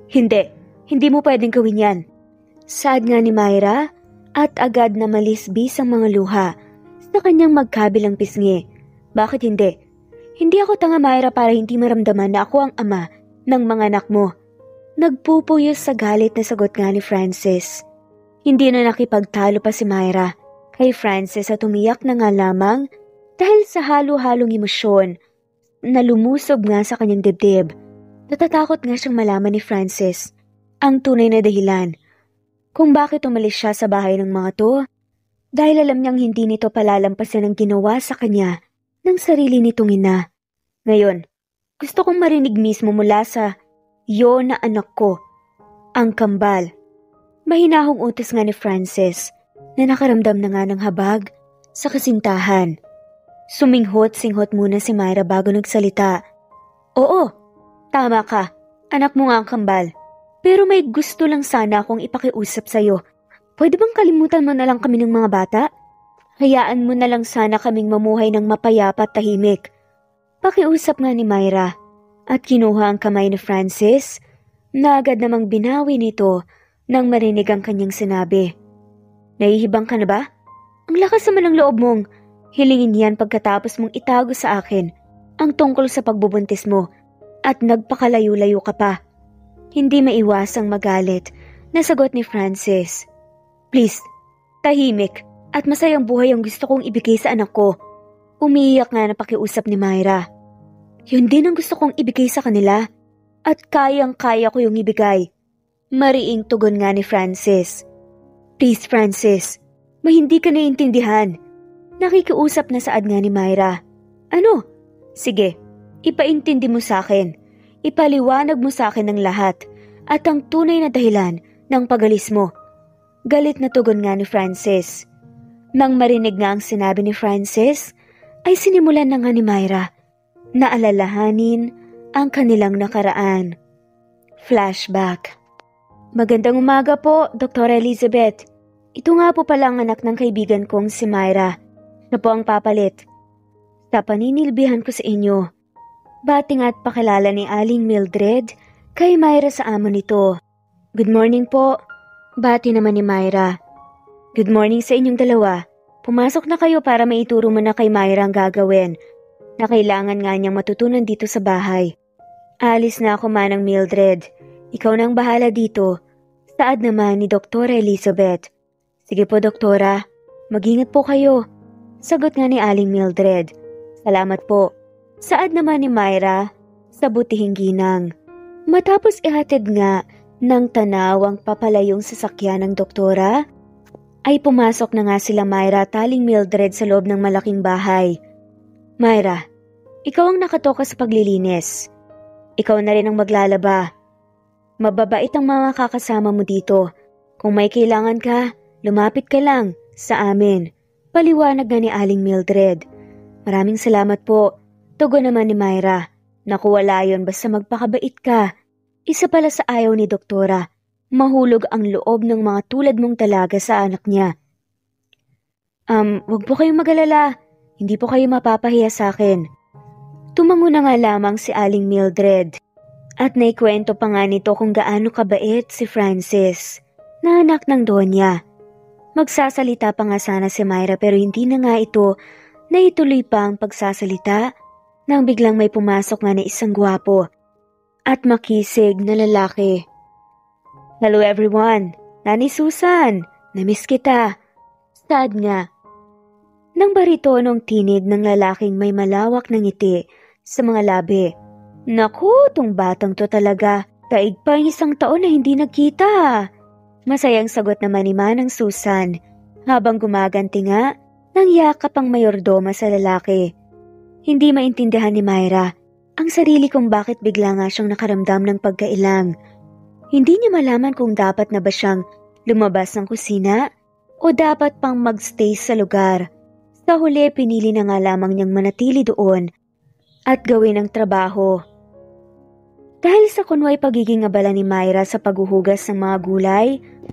Hindi mo pwedeng gawin yan. Saad nga ni Myra at agad na malisbis ang mga luha sa kanyang magkabilang pisngi. Bakit hindi? Hindi ako tanga, Myra, para hindi maramdaman na ako ang ama ng mga anak mo. Nagpupuyos sa galit na sagot nga ni Francis. Hindi na nakipagtalo pa si Myra kay Francis at umiyak na nga lamang dahil sa halo-halong emosyon na lumusob nga sa kanyang dibdib. Natatakot nga siyang malaman ni Francis ang tunay na dahilan kung bakit umalis siya sa bahay ng mga to dahil alam niyang hindi nito palalampasin ang ginawa sa kanya ng sarili nitong ina. Ngayon, gusto kong marinig mismo mula sa iyo na anak ko, ang kambal. Mahinahong utos nga ni Francis na nakaramdam na nga ng habag sa kasintahan. Suminghot-singhot muna si Myra bago nagsalita. Oo, tama ka. Anak mo nga ang kambal. Pero may gusto lang sana akong ipakiusap sa'yo. Pwede bang kalimutan mo na lang kami ng mga bata? Hayaan mo na lang sana kaming mamuhay ng mapayapa at tahimik. Pakiusap nga ni Myra at kinuha ang kamay ni Francis na agad namang binawi nito nang marinig ang kanyang sinabi. Nahihibang ka na ba? Ang lakas naman ng loob mong hilingin yan pagkatapos mong itago sa akin ang tungkol sa pagbubuntis mo at nagpakalayo-layo ka pa. Hindi maiwasang magalit na sagot ni Francis. Please, tahimik at masayang buhay ang gusto kong ibigay sa anak ko. Umiiyak nga na pakiusap ni Myra. Yun din ang gusto kong ibigay sa kanila at kayang-kaya ko yung ibigay. Mariing tugon nga ni Francis. Please, Francis, hindi ka naiintindihan. Nakikiusap na saad nga ni Myra. Ano? Sige, ipaintindi mo sa akin. Ipaliwanag mo sa akin ang lahat at ang tunay na dahilan ng pag-alis mo. Galit na tugon nga ni Francis. Nang marinig nga ang sinabi ni Francis, ay sinimulan na nga ni Myra na alalahanin ang kanilang nakaraan. Flashback. Magandang umaga po, Dr. Elizabeth. Ito nga po pala ang anak ng kaibigan kong si Myra. Na po ang papalit. Sa paninilbihan ko sa inyo, bating at pakilala ni Aling Mildred kay Myra sa amo nito. Good morning po. Bati naman ni Myra. Good morning sa inyong dalawa. Pumasok na kayo para maituro mo na kay Myra ang gagawin na kailangan nga niyang matutunan dito sa bahay. Alis na ako manang Mildred. Ikaw nang bahala dito. Saad naman ni Doktora Elizabeth. Sige po, Doktora. Mag-ingat po kayo. Sagot nga ni Aling Mildred. Salamat po. Saad naman ni Myra sa butihing ginang. Matapos ihatid nga ng tanaw ang papalayong sasakyan ng doktora, ay pumasok na nga sila Myra at Aling Mildred sa loob ng malaking bahay. Myra, ikaw ang nakatoka sa paglilinis. Ikaw na rin ang maglalaba. Mababait ang mga kakasama mo dito. Kung may kailangan ka, lumapit ka lang sa amin. Paliwanag na ni Aling Mildred. Maraming salamat po. Tugon naman ni Myra. Naku, wala yun, basta magpakabait ka. Isa pala sa ayaw ni Doktora. Mahulog ang loob ng mga tulad mong talaga sa anak niya. Wag po kayong mag-alala. Hindi po kayo mapapahiya sa akin. Tumango na nga lamang si Aling Mildred. At naikwento pa nga nito kung gaano kabait si Francis, na anak ng Donya. Magsasalita pa nga sana si Myra pero hindi na nga ito naituloy pa ang pagsasalita nang biglang may pumasok nga na isang gwapo at makisig na lalaki. Hello everyone! Nani Susan! Namiss kita! Sad nga. Nang baritonong tinig ng lalaking may malawak na ngiti sa mga labi. Naku, tong batang to talaga. Daig pa isang taon na hindi nagkita. Masayang sagot naman ni Manang Susan habang gumaganti nga ng yakap ang mayordoma sa lalaki. Hindi maintindihan ni Myra ang sarili kung bakit bigla nga siyang nakaramdam ng pagkailang. Hindi niya malaman kung dapat na ba siyang lumabas ng kusina o dapat pang magstay sa lugar. Sa huli, pinili na nga lamang niyang manatili doon at gawin ang trabaho. Dahil sa kunway pagiging abala ni Myra sa paghuhugas ng mga gulay,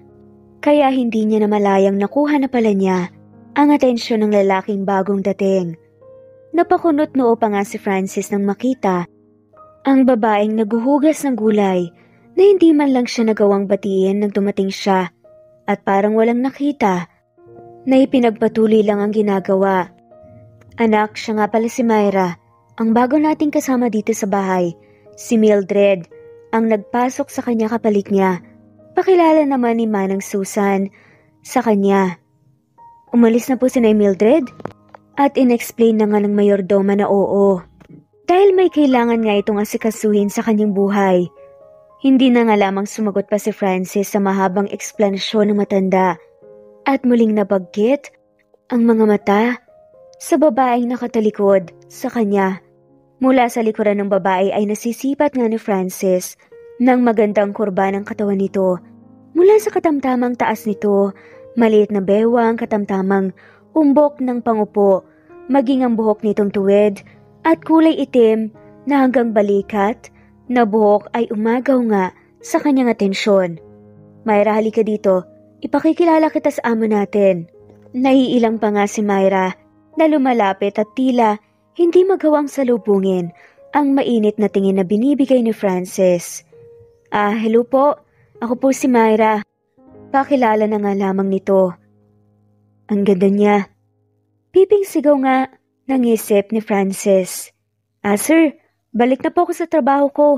kaya hindi niya na malayang nakuha na pala niya ang atensyon ng lalaking bagong dating. Napakunot noo pa nga si Francis nang makita ang babaeng naghuhugas ng gulay na hindi man lang siya nagawang batiin nang dumating siya at parang walang nakita na ipinagpatuloy lang ang ginagawa. Anak, siya nga pala si Myra, ang bago nating kasama dito sa bahay. Si Mildred, ang nagpasok sa kanya kapalit niya. Pakilala naman ni Manang Susan sa kanya. Umalis na po si Nay Mildred at inexplain na nga ng mayordoma na oo. Dahil may kailangan nga itong asikasuhin sa kanyang buhay. Hindi na nga lamang sumagot pa si Francis sa mahabang eksplanasyon ng matanda at muling nabagkit ang mga mata sa babaeng nakatalikod sa kanya. Mula sa likuran ng babae ay nasisipat nga ni Francis ng magandang kurba ng katawan nito. Mula sa katamtamang taas nito, maliit na bewang katamtamang umbok ng pangupo, maging ang buhok nitong tuwid at kulay itim na hanggang balikat na buhok ay umagaw nga sa kanyang atensyon. Myra, halika dito. Ipakikilala kita sa amo natin. Naiilang pa nga si Myra na lumalapit at tila hindi magawang salubungin ang mainit na tingin na binibigay ni Francis. Hello po. Ako po si Myra. Pakilala na nga lamang nito. Ang ganda niya. Piping sigaw nga ng isip ni Francis. Sir, balik na po ako sa trabaho ko.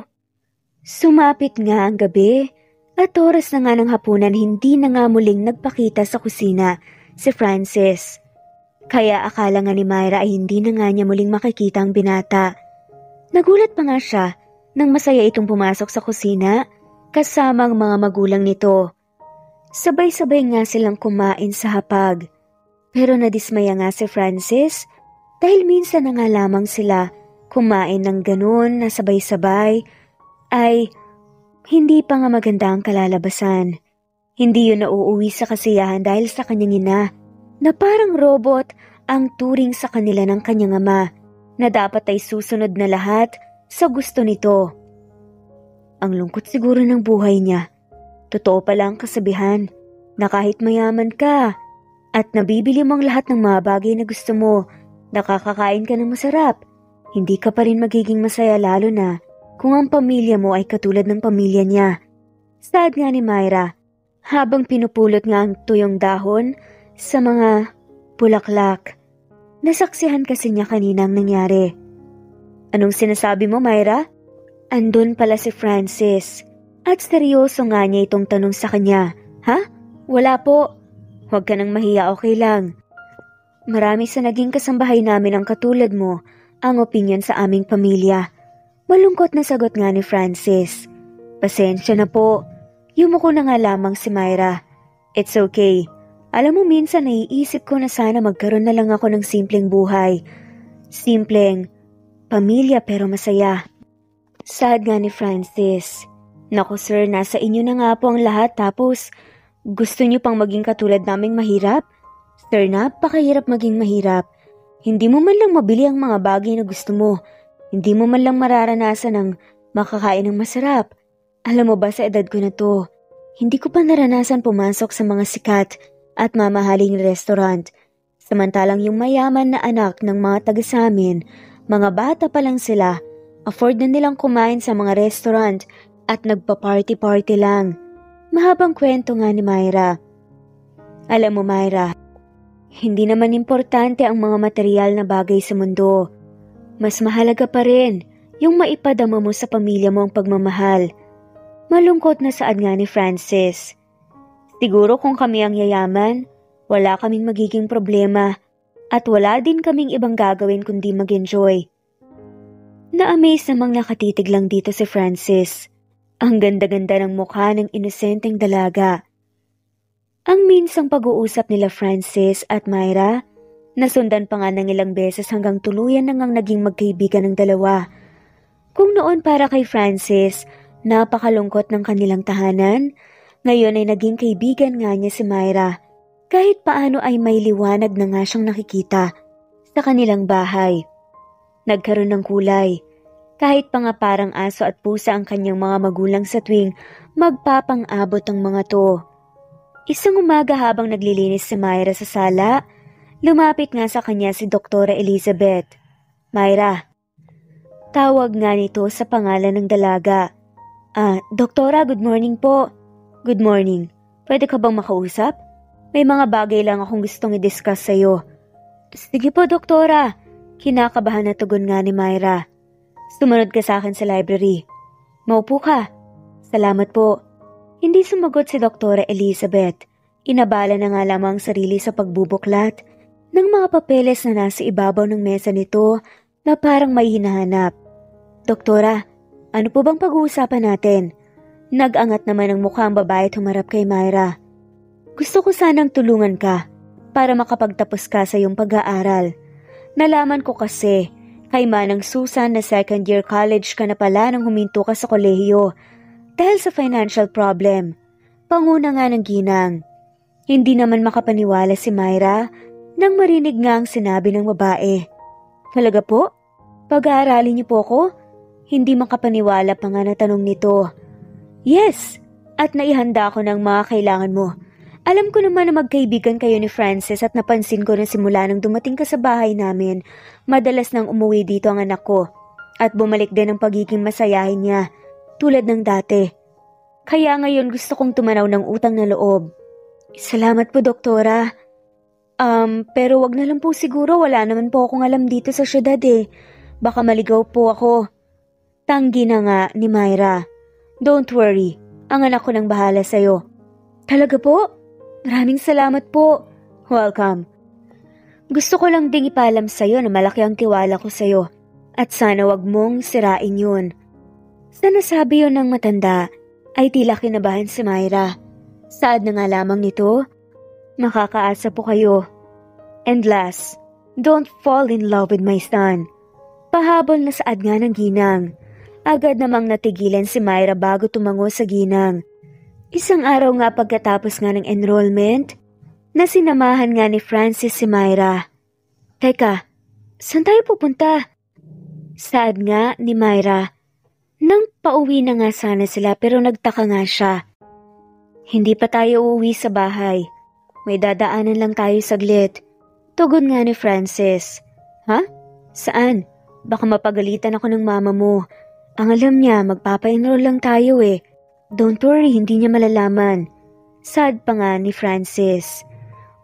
Sumapit nga ang gabi at oras na nga ng hapunan hindi na nga muling nagpakita sa kusina si Francis. Kaya akala nga ni Myra ay hindi na nga niya muling makikita ang binata. Nagulat pa nga siya nang masaya itong pumasok sa kusina kasama ang mga magulang nito. Sabay-sabay nga silang kumain sa hapag. Pero nadismaya nga si Francis dahil minsan na nga lamang sila kumain ng ganun na sabay-sabay ay hindi pa nga maganda ang kalalabasan. Hindi yun nauuwi sa kasiyahan dahil sa kanyang ina na parang robot ang turing sa kanila ng kanyang ama na dapat ay susunod na lahat sa gusto nito. Ang lungkot siguro ng buhay niya. Totoo pala ang kasabihan na kahit mayaman ka at nabibili mo ang lahat ng mga bagay na gusto mo, nakakakain ka ng masarap, hindi ka pa rin magiging masaya lalo na kung ang pamilya mo ay katulad ng pamilya niya. Sad nga ni Myra, habang pinupulot nga ang tuyong dahon Sa mga bulaklak. Nasaksihan kasi niya kanina ang nangyari. Anong sinasabi mo, Myra? Andun pala si Francis. At seryoso nga niya itong tanong sa kanya. Ha? Wala po. Huwag ka nang mahiya, okay lang. Marami sa naging kasambahay namin ang katulad mo ang opinyon sa aming pamilya. Malungkot na sagot nga ni Francis. Pasensya na po. Yumuko na nga lamang si Myra. It's okay. Alam mo, minsan naiisip ko na sana magkaroon na lang ako ng simpleng buhay. Simpleng pamilya pero masaya. Sad nga ni Francis. Naku sir, nasa inyo na nga po ang lahat tapos gusto niyo pang maging katulad naming mahirap? Sir, napakahirap maging mahirap. Hindi mo man lang mabili ang mga bagay na gusto mo. Hindi mo man lang mararanasan ng makakain ng masarap. Alam mo ba sa edad ko na to, hindi ko pa naranasan pumasok sa mga sikat at mamahaling restaurant. Samantalang yung mayaman na anak ng mga taga sa amin, mga bata pa lang sila, afford na nilang kumain sa mga restaurant at nagpa-party-party lang. Mahabang kwento nga ni Myra. Alam mo Myra, hindi naman importante ang mga material na bagay sa mundo. Mas mahalaga pa rin yung maipadama mo sa pamilya mo ang pagmamahal. Malungkot na saad nga ni Francis. Siguro kung kami ang yayaman, wala kaming magiging problema at wala din kaming ibang gagawin kundi mag-enjoy. Na-amaze namang nakatitig lang dito si Francis. Ang ganda-ganda ng mukha ng inosenteng dalaga. Ang minsang pag-uusap nila Francis at Myra, nasundan pa nga ng ilang beses hanggang tuluyan nang naging magkaibigan ng dalawa. Kung noon para kay Francis, napakalungkot ng kanilang tahanan, ngayon ay naging kaibigan nga niya si Myra. Kahit paano ay may liwanag na nga siyang nakikita sa kanilang bahay. Nagkaroon ng kulay. Kahit pa nga parang aso at pusa ang kanyang mga magulang sa tuwing magpapang-abot ang mga to. Isang umaga habang naglilinis si Myra sa sala, lumapit nga sa kanya si Doktora Elizabeth. Myra, tawag nga nito sa pangalan ng dalaga. Doktora, good morning po. Good morning. Pwede ka bang makausap? May mga bagay lang akong gustong i-discuss sa'yo. Sige po, Doktora. Kinakabahan na tugon nga ni Myra. Sumunod ka sa akin sa library. Maupo ka. Salamat po. Hindi sumagot si Doktora Elizabeth. Inabala na nga lamang ang sarili sa pagbubuklat ng mga papeles na nasa ibabaw ng mesa nito na parang may hinahanap. Doktora, ano po bang pag-uusapan natin? Nag-angat naman ang mukha ang babae at humarap kay Myra. Gusto ko sanang tulungan ka para makapagtapos ka sa iyong pag-aaral. Nalaman ko kasi kay Manang Susan na second year college ka na pala nang huminto ka sa kolehiyo dahil sa financial problem. Panguna nga ng ginang. Hindi naman makapaniwala si Myra nang marinig nga ang sinabi ng babae. Talaga po? Pag-aaralin niyo po ako? Hindi makapaniwala pa nga na tanong nito. Yes, at naihanda ko ng mga kailangan mo. Alam ko naman na magkaibigan kayo ni Francis at napansin ko na simula nang dumating ka sa bahay namin, madalas nang umuwi dito ang anak ko. At bumalik din ang pagiging masayahin niya, tulad ng dati. Kaya ngayon gusto kong tumanaw ng utang na loob. Salamat po, Doktora. Pero wag na lang po siguro, wala naman po akong alam dito sa syudad eh. Baka maligaw po ako. Tanggi na nga ni Myra. Don't worry, ang anak ko nang bahala sa'yo. Talaga po? Maraming salamat po. Welcome. Gusto ko lang ding ipaalam sa'yo na malaki ang tiwala ko sa'yo at sana wag mong sirain yun. Sa nasabi yun ng matanda ay tila kinabahan si Myra. Saad na nga lamang nito, makakaasa po kayo. And last, don't fall in love with my son. Pahabol na saad nga ng ginang. Agad namang natigilan si Myra bago tumango sa ginang. Isang araw nga pagkatapos nga ng enrollment, na sinamahan nga ni Francis si Myra. Teka, saan tayo pupunta? Saad nga ni Myra. Nang pauwi na nga sana sila pero nagtaka nga siya. Hindi pa tayo uuwi sa bahay. May dadaanan lang tayo saglit. Tugon nga ni Francis. Ha? Saan? Baka mapagalitan ako ng mama mo. Ang alam niya, magpapa-enroll lang tayo eh. Don't worry, hindi niya malalaman. Sad pa nga ni Francis.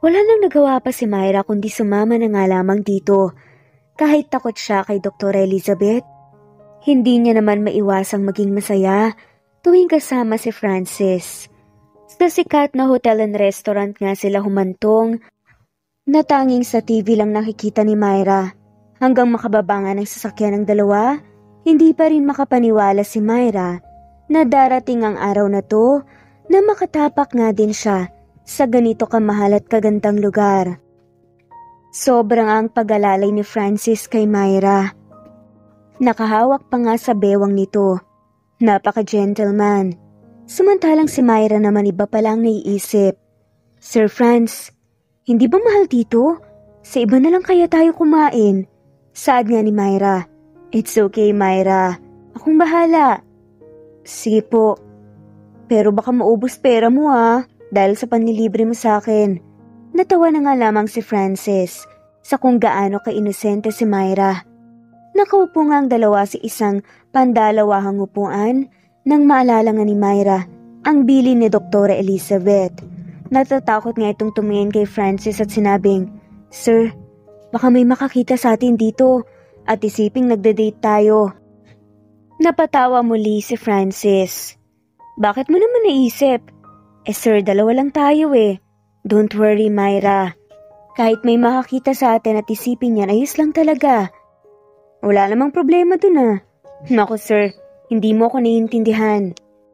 Wala nang nagawa pa si Myra kundi sumama na nga lamang dito. Kahit takot siya kay Dr. Elizabeth, hindi niya naman maiwasang maging masaya tuwing kasama si Francis. Sa sikat na hotel and restaurant nga sila humantong na tanging sa TV lang nakikita ni Myra. Hanggang makababa nga ng sasakyan ng dalawa, hindi pa rin makapaniwala si Myra na darating ang araw na to na makatapak nga din siya sa ganito kamahal at kagandang lugar. Sobrang ang pag-alalay ni Francis kay Myra. Nakahawak pa nga sa bewang nito. Napaka-gentleman. Samantalang si Myra naman iba pa lang naiisip. Sir Franz, hindi ba mahal dito? Sa iba na lang kaya tayo kumain? Saad nga ni Myra. It's okay, Myra. Akong bahala. Sige po. Pero baka maubos pera mo dahil sa panlilibre mo sa akin. Natawa na nga lamang si Francis sa kung gaano ka-inosente si Myra. Nakaupo nga ang dalawa sa isang pandalawahang upuan nang maalala nga ni Myra ang bilin ni Dr. Elizabeth. Natatakot nga itong tumingin kay Francis at sinabing, Sir, baka may makakita sa atin dito at isiping nagde-date tayo. Napatawa muli si Francis. Bakit mo naman naisip? Sir, dalawa lang tayo Don't worry, Myra. Kahit may makakita sa atin at isipin yan, ayos lang talaga. Wala namang problema dun Naku sir, hindi mo ako naiintindihan.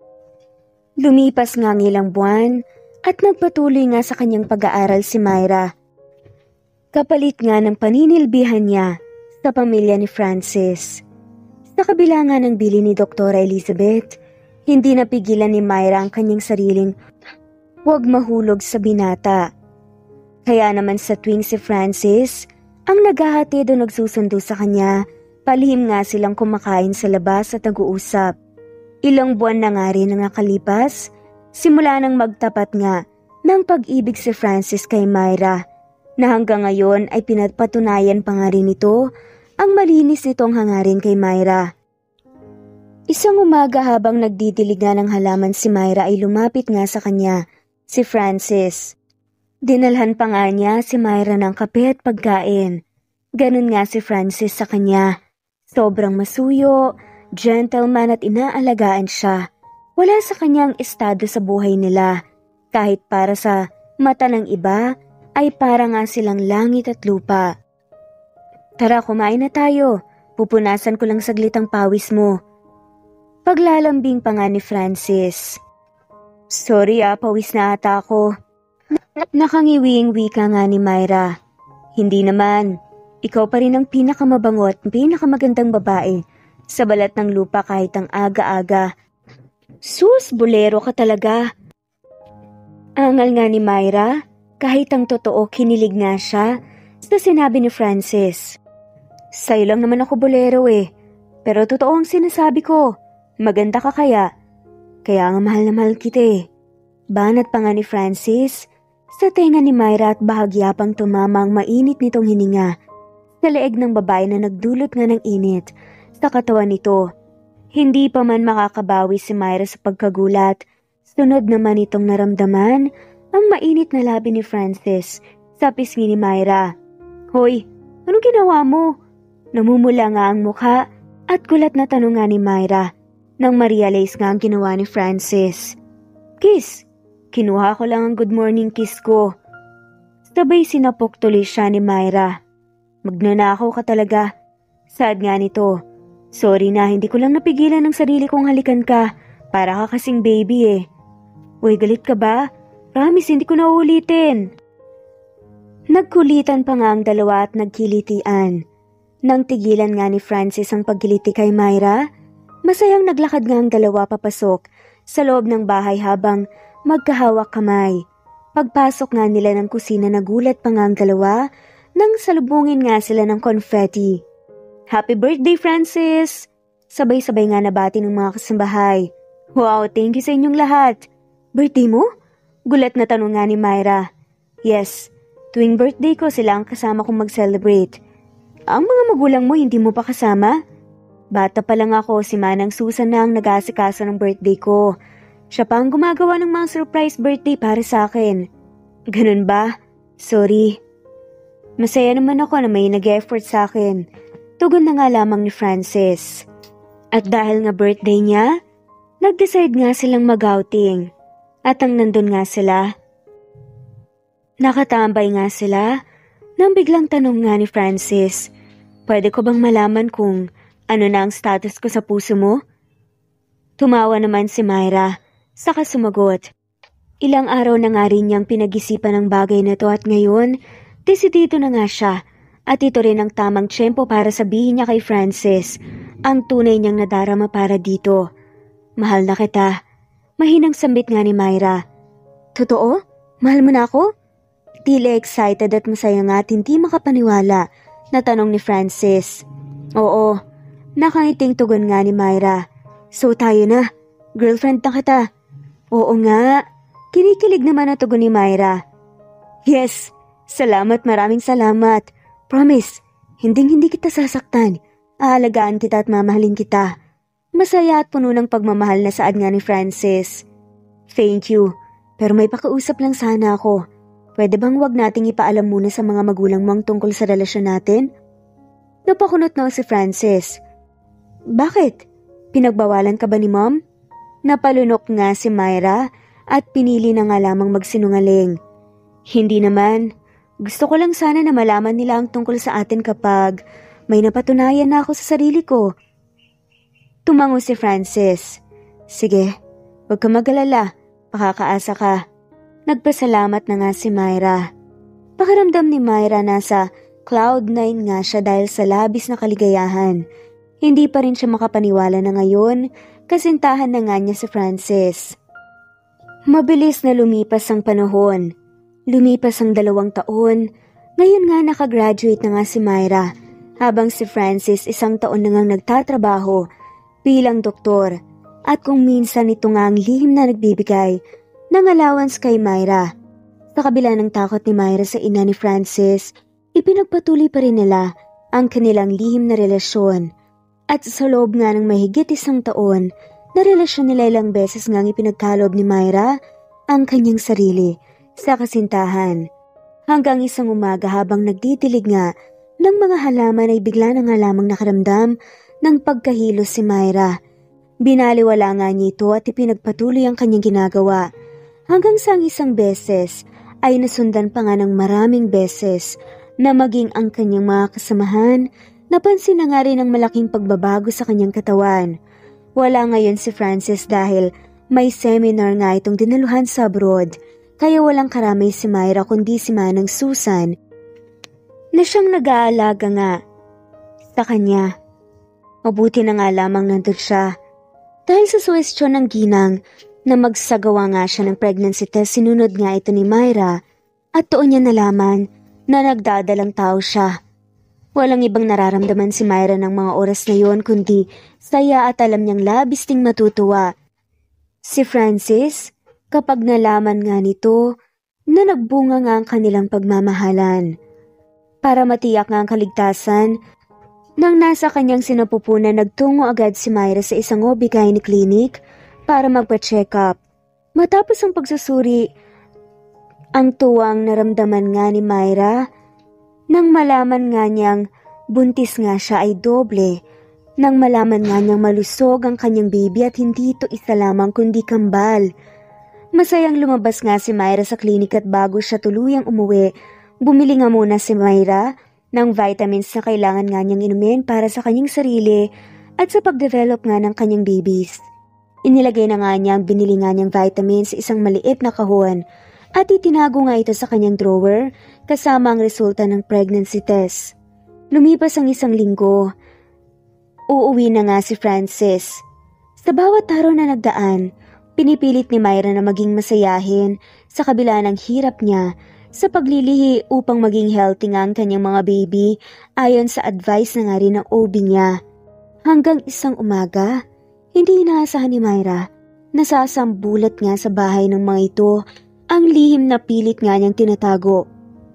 Lumipas nga ang ilang buwan at nagpatuloy nga sa kanyang pag-aaral si Myra. Kapalit nga ng paninilbihan niya sa pamilya ni Francis. Sa kabila nga ng bili ni Dr. Elizabeth, hindi napigilan ni Myra ang kanyang sariling huwag mahulog sa binata. Kaya naman sa tuwing si Francis ang naghahatid o nagsusundo sa kanya, palihim nga silang kumakain sa labas at nag-uusap. Ilang buwan na nga rin ang nakalipas, simula nang magtapat nga ng pag-ibig si Francis kay Myra, na hanggang ngayon ay pinapatunayan pa nga rin ito ang malinis nitong hangarin kay Myra. Isang umaga habang nagdidilig nga ng halaman si Myra ay lumapit nga sa kanya si Francis. Dinalhan pa nga niya si Myra ng kape at pagkain. Ganun nga si Francis sa kanya. Sobrang masuyo, gentleman at inaalagaan siya. Wala sa kanyang estado sa buhay nila. Kahit para sa mata ng iba, ay para nga silang langit at lupa. Tara, kumain na tayo. Pupunasan ko lang saglit ang pawis mo. Paglalambing pa nga ni Francis. Sorry pawis na ata ako. Nakangiwing wika nga ni Myra. Hindi naman. Ikaw pa rin ang pinakamabango at pinakamagandang babae sa balat ng lupa kahit ang aga-aga. Sus, bolero ka talaga. Angal nga ni Myra, kahit ang totoo kinilig nga siya sa sinabi ni Francis. Sa'yo lang naman ako bolero pero totoo ang sinasabi ko. Maganda ka kaya. Kaya nga mahal na mahal kita Banat pa nga ni Francis sa tenga ni Myra at bahagya pang tumama ang mainit nitong hininga sa leeg ng babae na nagdulot nga ng init sa katawan nito. Hindi pa man makakabawi si Myra sa pagkagulat. Sunod naman itong naramdaman ang mainit na labi ni Francis sa pisngi ni Myra. Hoy, anong ginawa mo? Namumula nga ang mukha at gulat na tanong nga ni Myra nang ma-realize nga ang ginawa ni Francis. Kiss! Kinuha ko lang ang good morning kiss ko. Sabay sinapok tuloy siya ni Myra. Magnanakaw ka talaga. Sad nga nito. Sorry na, hindi ko lang napigilan ng sarili kong halikan ka. Para ka kasing baby Uy, galit ka ba? Promise, hindi ko na uulitin. Nagkulitan pa nga ang dalawa at nagkilitian. Nang tigilan nga ni Francis ang pagkiliti kay Myra, masayang naglakad nga ang dalawa papasok sa loob ng bahay habang magkahawak kamay. Pagpasok nga nila ng kusina, nagulat pa nga ang dalawa nang salubungin nga sila ng confetti. Happy birthday, Francis! Sabay-sabay nga nabati ng mga kasambahay. Wow, thank you sa inyong lahat. Birthday mo? Gulat na tanong nga ni Myra. Yes, tuwing birthday ko sila ang kasama kong mag-celebrate. Ang mga magulang mo hindi mo pa kasama? Bata pa lang ako, si Manang Susan na ang nag-aasikaso ng birthday ko. Siya pa ang gumagawa ng mga surprise birthday para sa akin. Ganun ba? Sorry. Masaya naman ako na may nag-effort sa akin. Tugon na nga lamang ni Francis. At dahil nga birthday niya, nag-decide nga silang mag-outing. At ang nandun nga sila, nakatambay nga sila nang biglang tanong nga ni Francis, pwede ko bang malaman kung ano na ang status ko sa puso mo? Tumawa naman si Myra, saka sumagot. Ilang araw na nga rin niyang pinag-isipan ang bagay na to at ngayon, desidido na nga siya at ito rin ang tamang tiyempo para sabihin niya kay Francis ang tunay niyang nadarama para dito. Mahal na kita. Mahinang sambit nga ni Myra. Totoo? Mahal mo na ako? Tila excited at masaya nga at hindi makapaniwala na tanong ni Francis. Oo, nakangiting tugon nga ni Myra. So tayo na, girlfriend na kita. Oo nga, kinikilig naman na tugon ni Myra. Yes, salamat, maraming salamat. Promise, hindi kita sasaktan. Aalagaan kita at mamahalin kita. Masaya at puno ng pagmamahal na saad nga ni Francis. Thank you, pero may pakiusap lang sana ako. Pwede bang wag nating ipaalam muna sa mga magulang mo ang tungkol sa relasyon natin? Napakunot na si Francis. Bakit? Pinagbawalan ka ba ni Mom? Napalunok nga si Myra at pinili na nga lamang magsinungaling. Hindi naman. Gusto ko lang sana na malaman nila ang tungkol sa atin kapag may napatunayan na ako sa sarili ko. Tumango si Francis. Sige, wag ka mag-alala. Pakakaasa ka. Nagpasalamat na nga si Myra. Pakiramdam ni Myra nasa cloud 9 nga siya dahil sa labis na kaligayahan. Hindi pa rin siya makapaniwala na ngayon, kasintahan na nga niya si Francis. Mabilis na lumipas ang panahon. Lumipas ang 2 taon. Ngayon nga nakagraduate na nga si Myra, habang si Francis 1 taon na ngang nagtatrabaho bilang doktor. At kung minsan ito nga ang lihim na nagbibigay ng allowance kay Myra. Sa kabila ng takot ni Myra sa ina ni Francis, ipinagpatuloy pa rin nila ang kanilang lihim na relasyon. At sa loob nga ng mahigit 1 taon, na relasyon nila ilang beses ngang ipinagkalob ni Myra ang kanyang sarili sa kasintahan. Hanggang isang umaga habang nagdidilig nga ng mga halaman ay bigla na nga lamang nakaramdam ng pagkahilos si Myra. Binaliwala nga niya ito at ipinagpatuloy ang kanyang ginagawa. Hanggang sa isang beses ay nasundan pa nga ng maraming beses na maging ang kanyang mga kasamahan, napansin na nga rin ang malaking pagbabago sa kanyang katawan. Wala ngayon si Francis dahil may seminar nga itong dinaluhan sa abroad, kaya walang karamay si Myra kundi si Manang Susan na siyang nag-aalaga nga sa kanya. Mabuti na nga lamang nandun siya. Dahil sa suwestyon ng ginang na magsagawa nga siya ng pregnancy test, sinunod nga ito ni Myra at doon niya nalaman na nagdadalang tao siya. Walang ibang nararamdaman si Myra ng mga oras na yon kundi saya at alam niyang labis ding matutuwa. Si Francis, kapag nalaman nga nito na nagbunga nga ang kanilang pagmamahalan. Para matiyak nga ang kaligtasan, nang nasa kanyang sinapupunan, nagtungo agad si Myra sa isang OB-GYN clinic para magpa-check up. Matapos ang pagsusuri, ang tuwang naramdaman nga ni Myra nang malaman nga niyang buntis nga siya ay doble, nang malaman nga niyang malusog ang kanyang baby at hindi ito isa lamang kundi kambal. Masayang lumabas nga si Myra sa klinik at bago siya tuluyang umuwi, bumili nga muna si Myra ng vitamins na kailangan nga niyang inumin para sa kanyang sarili at sa pag-develop nga ng kanyang babies. Inilagay na nga niya ang binili nga niyang vitamins sa isang maliit na kahon at itinago nga ito sa kanyang drawer kasama ang resulta ng pregnancy test. Lumipas ang 1 linggo. Uuwi na nga si Francis. Sa bawat araw na nagdaan, pinipilit ni Myra na maging masayahin sa kabila ng hirap niya sa paglilihi upang maging healthy nga ang kanyang mga baby ayon sa advice na nga rin ng OB niya. Hanggang isang umaga, hindi inaasahan ni Myra na sasambulat nga sa bahay ng mga ito ang lihim na pilit nga niyang tinatago.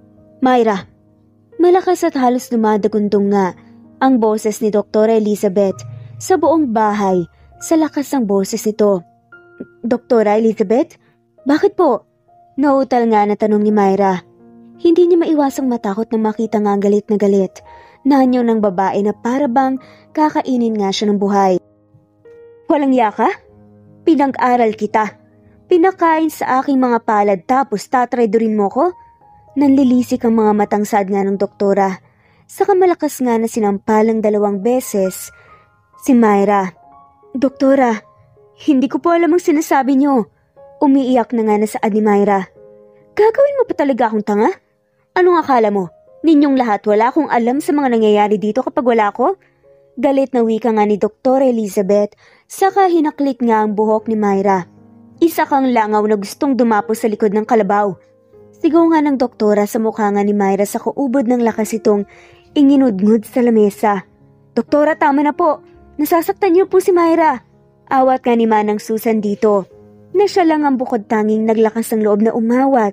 Myra, malakas at halos dumadagundong nga ang boses ni Dr. Elizabeth sa buong bahay sa lakas ng boses nito. Dr. Elizabeth? Bakit po? Nautal nga na tanong ni Myra. Hindi niya maiwasang matakot na makita nga galit na galit na anyaw ng babae na para bang kakainin nga siya ng buhay. Walang yaka? Pinag-aral kita. Pinakain sa aking mga palad tapos tatraydorin mo ko? Nanlilisik ang mga matang sad nga ng doktora. Saka malakas nga na sinampalang 2 beses si Myra. Doktora, hindi ko po alam ang sinasabi niyo. Umiiyak na nga na saad ni Myra. Gagawin mo pa talaga akong tanga? Anong akala mo? Ninyong lahat wala akong alam sa mga nangyayari dito kapag wala ko? Galit na wika nga ni Dr. Elizabeth, saka hinaklik nga ang buhok ni Myra. Isa kang langaw na gustong dumapo sa likod ng kalabaw. Sigaw nga ng doktora sa mukha nga ni Myra sa kuubod ng lakas itong inginudngud sa lamesa. Doktora, tama na po. Nasasaktan niyo po si Myra. Awat nga ni Manang Susan dito, na siya lang ang bukod tanging naglakas ng loob na umawat.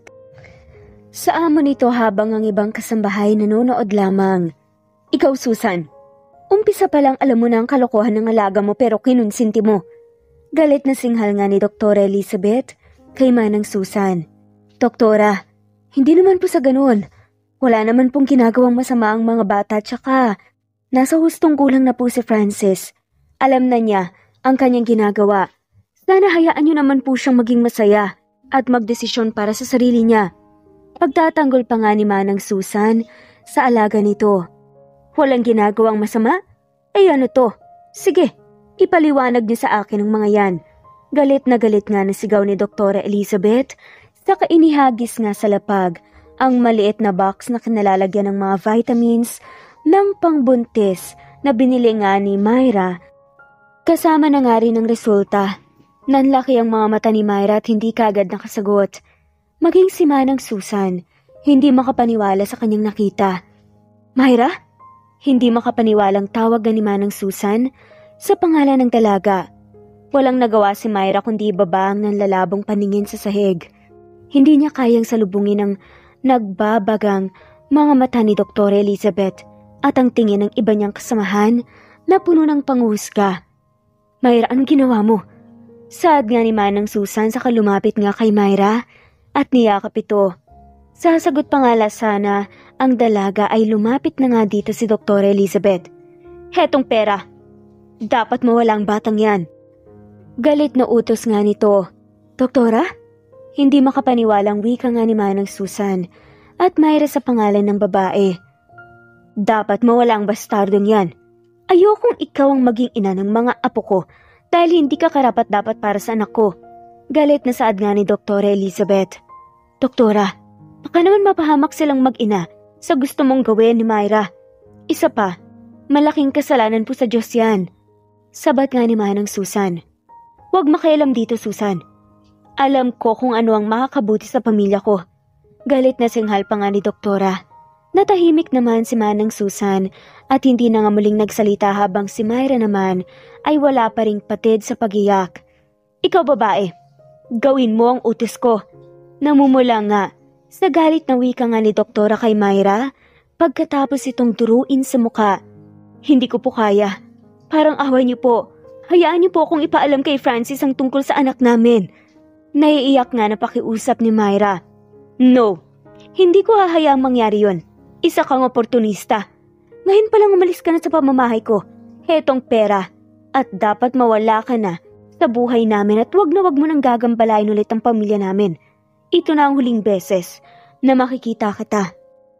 Sa amo nito habang ang ibang kasambahay nanonood lamang. Ikaw, Susan, umpisa pa lang alam mo na ang kalokohan ng alaga mo pero kinunsinti mo. Galit na singhal nga ni Dr. Elizabeth kay Manang Susan. Doktora, hindi naman po sa ganun. Wala naman pong ginagawang masama ang mga bata tsaka nasa hustong kulang na po si Francis. Alam na niya ang kanyang ginagawa. Sana hayaan niyo naman po siyang maging masaya at magdesisyon para sa sarili niya. Pagtatanggol pa nga ni Manang Susan sa alaga nito. Walang ginagawang masama? Eh ano to? Sige, ipaliwanag niyo sa akin ang mga yan. Galit na sigaw ni Dr. Elizabeth, saka inihagis nga sa lapag ang maliit na box na kinalalagyan ng mga vitamins ng pangbuntis na binili nga ni Myra. Kasama na nga rin ang resulta. Nanlaki ang mga mata ni Myra at hindi kaagad nakasagot. Maging si Manang Susan, hindi makapaniwala sa kanyang nakita. Myra? Hindi makapaniwalang tawag ni Manang Susan sa pangalan ng dalaga. Walang nagawa si Myra kundi ibaba ang nanlalabong paningin sa sahig. Hindi niya kayang salubungin ang nagbabagang mga mata ni Dr. Elizabeth at ang tingin ng iba niyang kasamahan na puno ng panghusga. Myra, anong ginawa mo? Saad nga ni Manang Susan saka lumapit nga kay Myra at niyakap ito. Sasagot pa nga sana ang dalaga ay lumapit na nga dito si Dr. Elizabeth. Hetong pera. Dapat mawala ang batang yan. Galit na utos nga nito. Doktora? Hindi makapaniwalang wika nga ni Manang Susan at Myra sa pangalan ng babae. Dapat mawala ang bastardong yan. Ayokong ikaw ang maging ina ng mga apo ko dahil hindi ka karapat-dapat para sa anak ko. Galit na saad nga ni Dr. Elizabeth. Doktora, baka naman mapahamak silang mag-ina sa gusto mong gawin ni Myra. Isa pa, malaking kasalanan po sa Diyos yan. Sabat nga ni Manang Susan. Huwag makialam dito, Susan. Alam ko kung ano ang makakabuti sa pamilya ko. Galit na singhal pa nga ni Doktora. Natahimik naman si Manang Susan at hindi na nga muling nagsalita habang si Myra naman ay wala pa ring patid sa pagiyak. Ikaw babae, gawin mo ang utos ko. Namumula nga sa galit na wika nga ni Doktora kay Myra pagkatapos itong duruin sa muka. Hindi ko po kaya. Parang awa niyo po. Hayaan niyo po akong ipaalam kay Francis ang tungkol sa anak namin. Naiiyak nga na pakiusap ni Myra. No, hindi ko hahayaang mangyari yon. Isa kang oportunista. Ngayon pa lang umalis ka na sa pamamahay ko. Hetong pera. At dapat mawala ka na sa buhay namin at wag na wag mo nang gagambalain ulit ang pamilya namin. Ito na ang huling beses na makikita kita.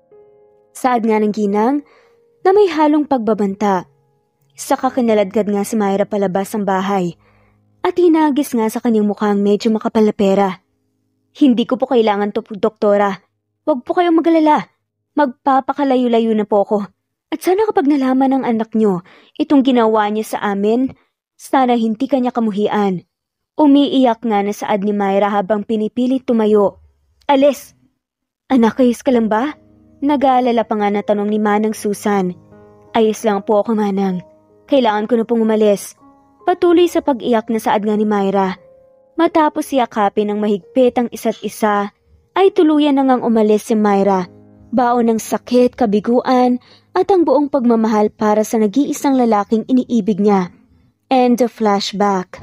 Saad nga ng ginang na may halong pagbabanta. Saka kinaladkad nga si Myra palabas ng bahay at hinagis nga sa kanyang mukhang medyo makapal na pera. Hindi ko po kailangan to, Doktora. Huwag po kayong magalala. Magpapakalayo-layo na po ako. At sana kapag nalaman ng anak niyo itong ginawa niya sa amin, sana hindi kanya kamuhian. Umiiyak nga na saad ni Myra habang pinipilit tumayo. Alis! Anak, ayos ka lang ba? Nag-aalala pa nga na tanong ni Manang Susan. Ayos lang po ako, Manang. Kailangan ko na pong umalis. Patuloy sa pag-iyak na saad nga ni Myra. Matapos yakapin ng mahigpit ang isa't isa, ay tuluyan na ngang umalis si Myra. Baon ng sakit, kabiguan, at ang buong pagmamahal para sa nag-iisang lalaking iniibig niya. End of flashback.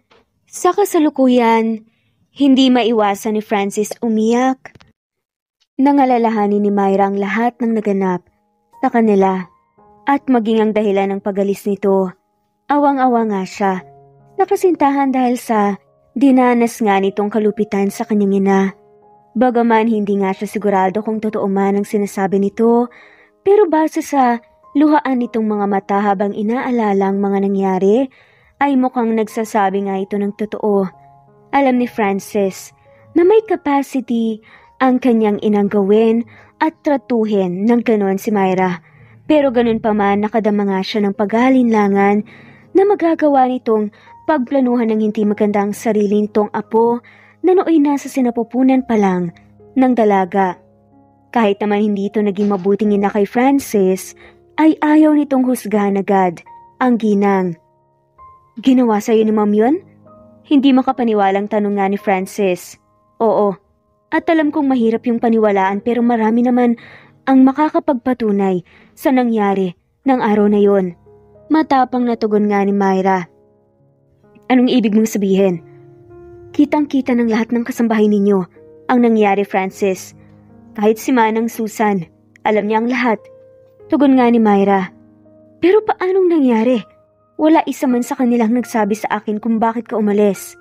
Sa kasalukuyan, hindi maiwasan ni Francis umiyak Nangalalahanin ni Myra ang lahat ng naganap sa kanila at maging ang dahilan ng pagalis nito. Awang-awa nga siya sa kasintahan dahil sa dinanas nga nitong kalupitan sa kanyang ina. Bagaman hindi nga siya sigurado kung totoo man ang sinasabi nito, pero base sa luhaan nitong mga mata habang inaalala ang mga nangyari, ay mukhang nagsasabi nga ito ng totoo. Alam ni Francis na may capacity ang kanyang inang gawin at tratuhin ng ganon si Myra. Pero ganun pa man nakadama nga siya ng pag-aalinlangan na magagawa nitong pagplanuhan ng hindi maganda ang sarili nitong apo na nooy nasa sinapupunan pa lang ng dalaga. Kahit naman hindi ito naging mabuting ina kay Francis, ay ayaw nitong husgahan agad ang ginang. Ginawa sa'yo ni Mom yun? Hindi makapaniwalang tanong nga ni Francis. Oo, at alam kong mahirap yung paniwalaan pero marami naman ang makakapagpatunay sa nangyari ng araw na yon. Matapang na tugon nga ni Myra. Anong ibig mong sabihin? Kitang-kita ng lahat ng kasambahay ninyo ang nangyari, Francis. Kahit si Manang Susan, alam niya ang lahat. Tugon nga ni Myra. Pero paanong nangyari? Wala isa man sa kanilang nagsabi sa akin kung bakit ka umalis.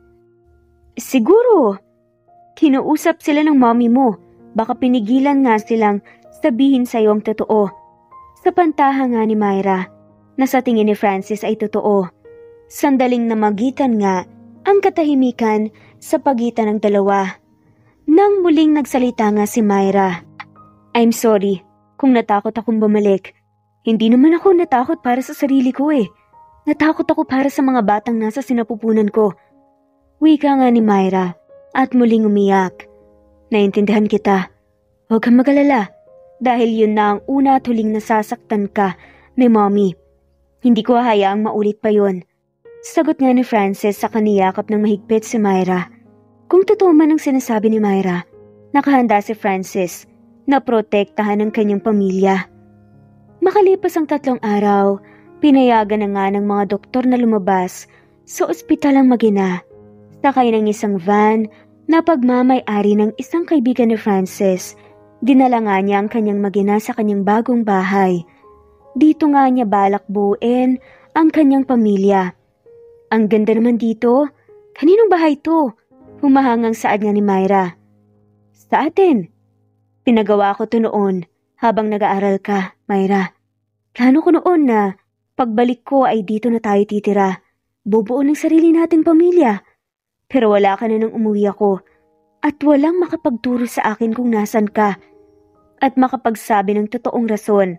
Siguro, kinausap sila ng mommy mo. Baka pinigilan nga silang sabihin sa'yo ang totoo. Sa pantaha nga ni Myra, na sa tingin ni Francis ay totoo. Sandaling namagitan nga ang katahimikan sa pagitan ng dalawa. Nang muling nagsalita nga si Myra. I'm sorry kung natakot akong bumalik. Hindi naman ako natakot para sa sarili ko eh. Natakot ako para sa mga batang nasa sinapupunan ko. Wika nga ni Myra at muling umiyak. Naintindihan kita. Huwag kang magalala dahil yun na ang una at huling nasasaktan ka ni Mommy. Hindi ko hayaang maulit pa yun. Sagot nga ni Francis sa kaniyakap ng mahigpit si Myra. Kung totoo man ang sinasabi ni Myra, nakahanda si Francis na protektahan ang kanyang pamilya. Makalipas ang 3 araw, pinayagan na nga ng mga doktor na lumabas sa ospital ang mag-ina. Sakay ng isang van na pagmamay-ari ng isang kaibigan ni Francis, dinala nga niya ang kanyang mag-ina sa kanyang bagong bahay. Dito nga niya balak buuin ang kanyang pamilya. Ang ganda naman dito. Kaninong bahay to? Humahangang saad nga ni Myra. Sa atin. Pinagawa ko to noon habang nag-aaral ka, Myra. Plano ko noon na pagbalik ko ay dito na tayo titira. Bubuo ng sarili nating pamilya. Pero wala ka na nang umuwi ako. At walang makapagturo sa akin kung nasan ka. At makapagsabi ng totoong rason.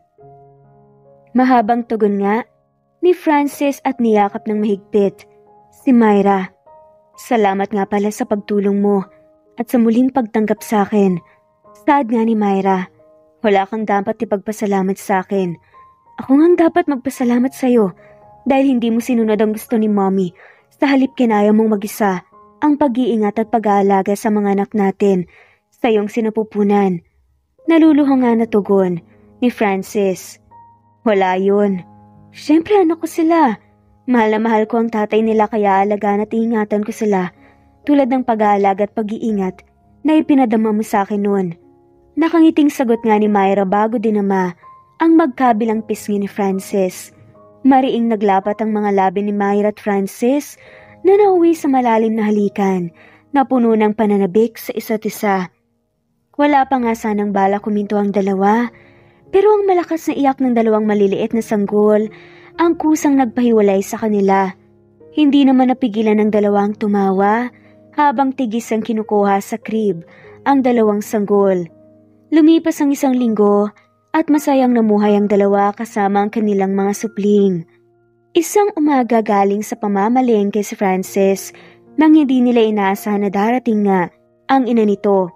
Mahabang tugon nga ni Francis at niyakap ng mahigpit si Myra. Salamat nga pala sa pagtulong mo at sa muling pagtanggap sa akin. Saad nga ni Myra, wala kang dapat ipagpasalamat sa akin. Ako nga dapat magpasalamat sa'yo dahil hindi mo sinunod ang gusto ni Mommy. Sa halip kinaya mong mag-isa ang pag-iingat at pag-aalaga sa mga anak natin sa iyong sinapupunan. Naluluhang nga na tugon ni Francis. Wala yun. Siyempre anak ko sila. Mahal na mahal ko ang tatay nila kaya alagaan at iingatan ko sila tulad ng pag-aalaga at pag-iingat na ipinadama mo sa akin noon. Nakangiting sagot nga ni Myra bago dinama ang magkabilang pisngi ni Francis. Mariing naglapat ang mga labi ni Myra at Francis na nauwi sa malalim na halikan na puno ng pananabik sa isa't isa. Wala pa nga sanang bala kuminto ang dalawa. Pero ang malakas na iyak ng dalawang maliliit na sanggol ang kusang nagpahiwalay sa kanila. Hindi naman napigilan ng dalawang tumawa habang tigis ang kinukuha sa crib ang dalawang sanggol. Lumipas ang 1 linggo at masayang namuhay ang dalawa kasama ang kanilang mga supling. Isang umaga galing sa pamamalengke si Francis nang hindi nila inaasahan na darating nga ang ina nito.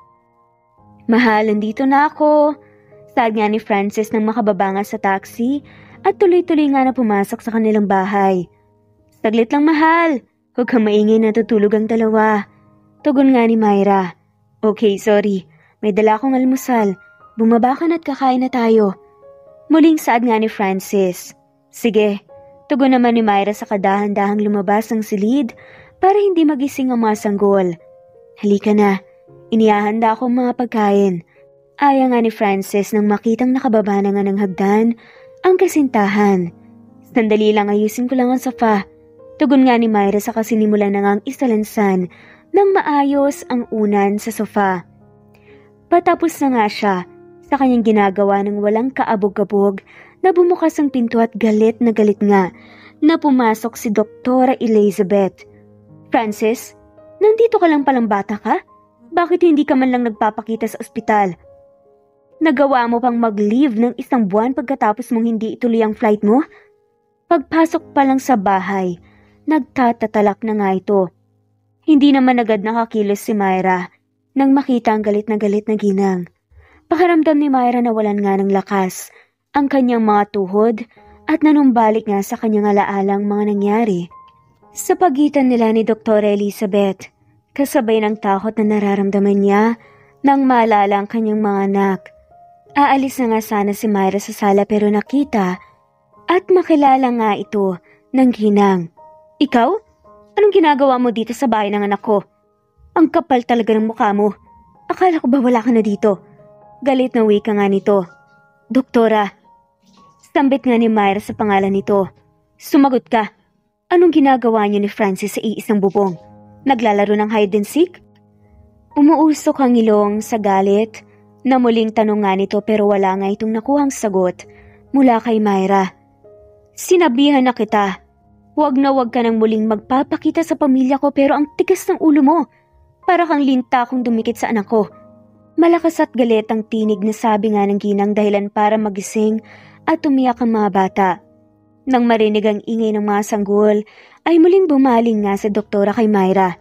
Mahal, nandito na ako. Saad nga ni Francis nang makababa nga sa taxi at tuloy-tuloy nga na pumasok sa kanilang bahay. Saglit lang mahal, huwag kang maingay, natutulog ang dalawa. Tugon nga ni Myra. Okay, sorry, may dala akong almusal. Bumaba ka na't kakain na tayo. Muling saad nga ni Francis. Sige, tugon naman ni Myra sa kadahan-dahang lumabas ng silid para hindi magising ang mga sanggol. Halika na, Inihahanda ko ang mga pagkain. Aya nga ni Francis nang makitang nakababa na nga ng hagdan ang kasintahan. Sandali lang, ayusin ko lang ang sofa. Tugon nga ni Myra sa kasinimulan na ngang isalansan nang maayos ang unan sa sofa. Patapos na nga siya sa kanyang ginagawa ng walang kaabog-abog na bumukas ang pinto at galit nga na pumasok si Doktora Elizabeth. Francis, nandito ka lang palang bata ka? Bakit hindi ka man lang nagpapakita sa ospital? Nagawa mo pang mag-leave ng 1 buwan pagkatapos mong hindi ituloy ang flight mo? Pagpasok pa lang sa bahay, nagtatatalak na nga ito. Hindi naman agad nakakilos si Myra nang makita ang galit na ginang. Pakiramdam ni Myra na walan nga ng lakas ang kanyang mga tuhod at nanumbalik nga sa kanyang alaalang mga nangyari. Sa pagitan nila ni Dr. Elizabeth, kasabay ng takot na nararamdaman niya nang maalala ang kanyang mga anak. Aalis na nga sana si Myra sa sala pero nakita at makilala nga ito ng ginang. Ikaw? Anong ginagawa mo dito sa bahay ng anak ko? Ang kapal talaga ng mukha mo. Akala ko ba wala ka na dito? Galit na wika nga nito. Doktora, sambit nga ni Myra sa pangalan nito. Sumagot ka. Anong ginagawa niyo ni Francis sa iisang bubong? Naglalaro ng hide and seek? Umuusok ang ilong sa galit na muling tanong nga nito pero wala nga itong nakuhang sagot mula kay Myra. Sinabihan na kita. Huwag na huwag ka nang muling magpapakita sa pamilya ko pero ang tigas ng ulo mo. Para kang linta kung dumikit sa anak ko. Malakas at galit ang tinig na sabi nga ng ginang dahilan para magising at umiyak ang mga bata. Nang marinig ang ingay ng mga sanggol, ay muling bumaling nga sa doktora kay Myra.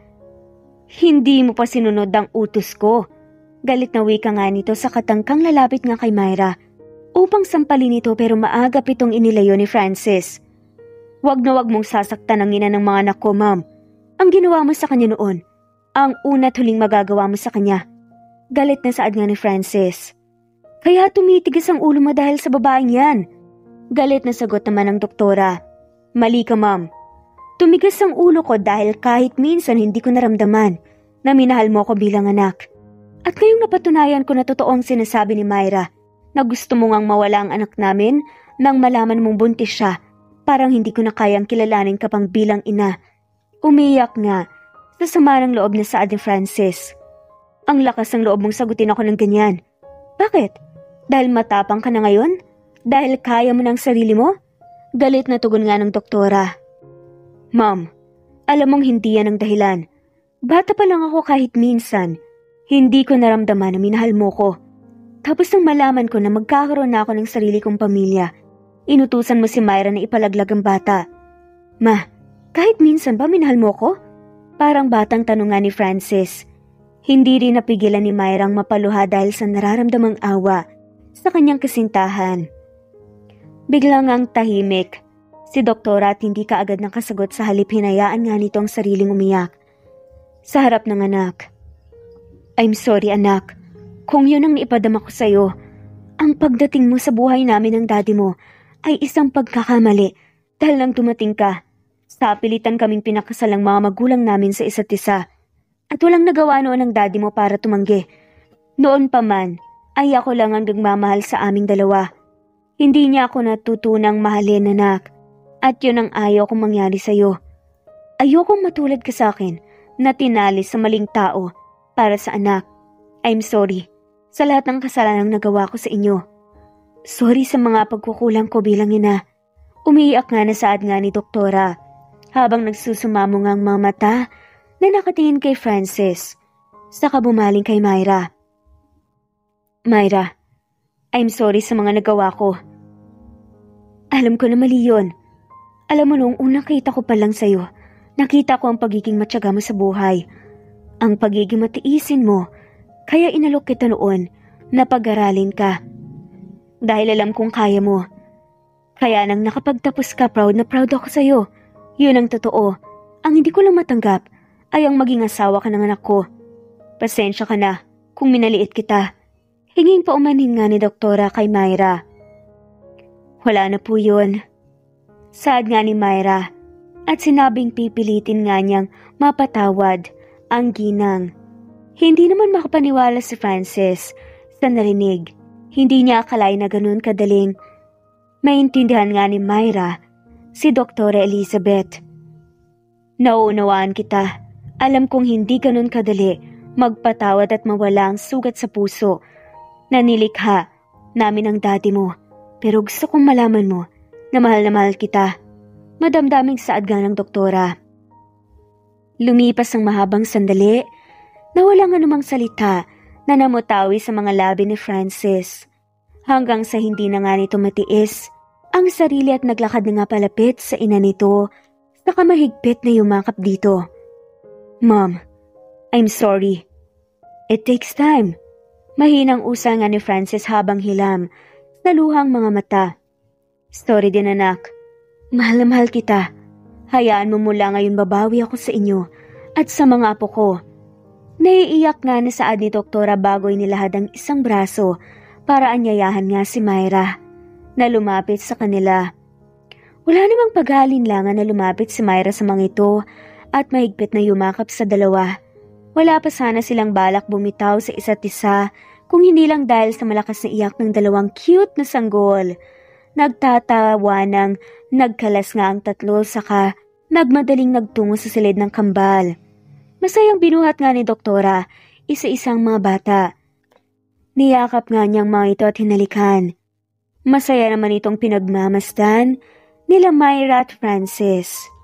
Hindi mo pa sinunod ang utos ko. Galit na wika nga nito sa katangkang lalapit nga kay Myra upang sampalin ito pero maaga pitong inilayo ni Francis. Wag na wag mong sasaktan ang ina ng mga anak ko, ma'am. Ang ginawa mo sa kanya noon, ang una at huling magagawa mo sa kanya. Galit na saad nga ni Francis. Kaya tumitigas ang ulo mo dahil sa babaeng yan. Galit na sagot naman ng doktora. Mali ka, ma'am. Tumigas ang ulo ko dahil kahit minsan hindi ko naramdaman na minahal mo ko bilang anak. At ngayong napatunayan ko na totoo ang sinasabi ni Myra na gusto mo ngang mawala ang anak namin nang malaman mong buntis siya, parang hindi ko na kayang kilalanin ka pang bilang ina. Umiyak nga sa sama ng loob na saad ni Francis. Ang lakas ng loob mong sagutin ako ng ganyan. Bakit? Dahil matapang ka na ngayon? Dahil kaya mo ng sarili mo? Galit na tugon nga ng doktora. Ma'am, alam mong hindi yan ang dahilan. Bata pa lang ako kahit minsan. Hindi ko naramdaman na minahal mo ko. Tapos nang malaman ko na magkakaroon na ako ng sarili kong pamilya, inutusan mo si Myra na ipalaglag ang bata. Ma, kahit minsan ba minahal mo ko? Parang batang tanong nga ni Francis. Hindi rin napigilan ni Myra ang mapaluha dahil sa nararamdamang awa sa kanyang kasintahan. Biglang ang tahimik si doktora at hindi kaagad nakasagot sa halip hinayaan nga nito ang sariling umiyak. Sa harap ng anak. I'm sorry anak, kung yun ang ipadama ko sa'yo. Ang pagdating mo sa buhay namin ng daddy mo ay isang pagkakamali dahil nang dumating ka. Sa pilitan kaming pinakasal ang mga magulang namin sa isa't isa. At walang nagawa noon ng daddy mo para tumanggi. Noon pa man, ay ako lang ang nagmamahal sa aming dalawa. Hindi niya ako natutunang mahalin anak. At yun ang ayaw kong mangyari sa'yo. Ayokong matulad ka sa akin na tinali sa maling tao para sa anak. I'm sorry sa lahat ng kasalanang nagawa ko sa inyo. Sorry sa mga pagkukulang ko bilang ina. Umiiyak nga na saad nga ni doktora habang nagsusumamo nga ang mga mata na nakatingin kay Francis. Saka bumaling kay Myra. Myra, I'm sorry sa mga nagawa ko. Alam ko na mali yun. Alam mo nung unang kita ko pa lang sa'yo, nakita ko ang pagiging matyaga mo sa buhay. Ang pagiging matiisin mo, kaya inalok kita noon na pag-aralin ka. Dahil alam kong kaya mo. Kaya nang nakapagtapos ka, proud na proud ako sa'yo. Yun ang totoo. Ang hindi ko lang matanggap ay ang maging asawa ka ng anak ko. Pasensya ka na kung minaliit kita. Hinging pa umanin nga ni doktora kay Myra. Wala na po yun. Saad nga ni Myra at sinabing pipilitin nga niyang mapatawad ang ginang. Hindi naman makapaniwala si Francis sa narinig. Hindi niya akalain na ganun kadaling maintindihan nga ni Myra si Dr. Elizabeth. Nauunawaan kita. Alam kong hindi ganun kadali magpatawad at mawala ang sugat sa puso na nilikha namin ang daddy mo. Pero gusto kong malaman mo na mahal kita. Madamdaming saad nga ng doktora. Lumipas ang mahabang sandali na walang anumang salita na namutawi sa mga labi ni Francis. Hanggang sa hindi na nga nito matiis ang sarili at naglakad na nga palapit sa ina nito, saka mahigpit na yumakap dito. Mom, I'm sorry. It takes time. Mahinang usal nga ni Francis habang hilam sa luhang mga mata. Sorry din anak. Mahal na mahal kita. Hayaan mo mula ngayon babawi ako sa inyo at sa mga apo ko. Naiiyak nga na saad ni Doktora bago inilahad ang isang braso para anyayahan nga si Myra na lumapit sa kanila. Wala namang pag-aalinlangan na lumapit si Myra sa mga ito at mahigpit na yumakap sa dalawa. Wala pa sana silang balak bumitaw sa isa't isa kung hindi lang dahil sa malakas na iyak ng dalawang cute na sanggol. Nagtatawa ng nagkalas nga ang tatlo saka nagmadaling nagtungo sa silid ng kambal. Masayang binuhat nga ni Doktora isa-isang mga bata. Niyakap nga niyang mga ito at hinalikan. Masaya naman itong pinagmamasdan nila Myra at Francis.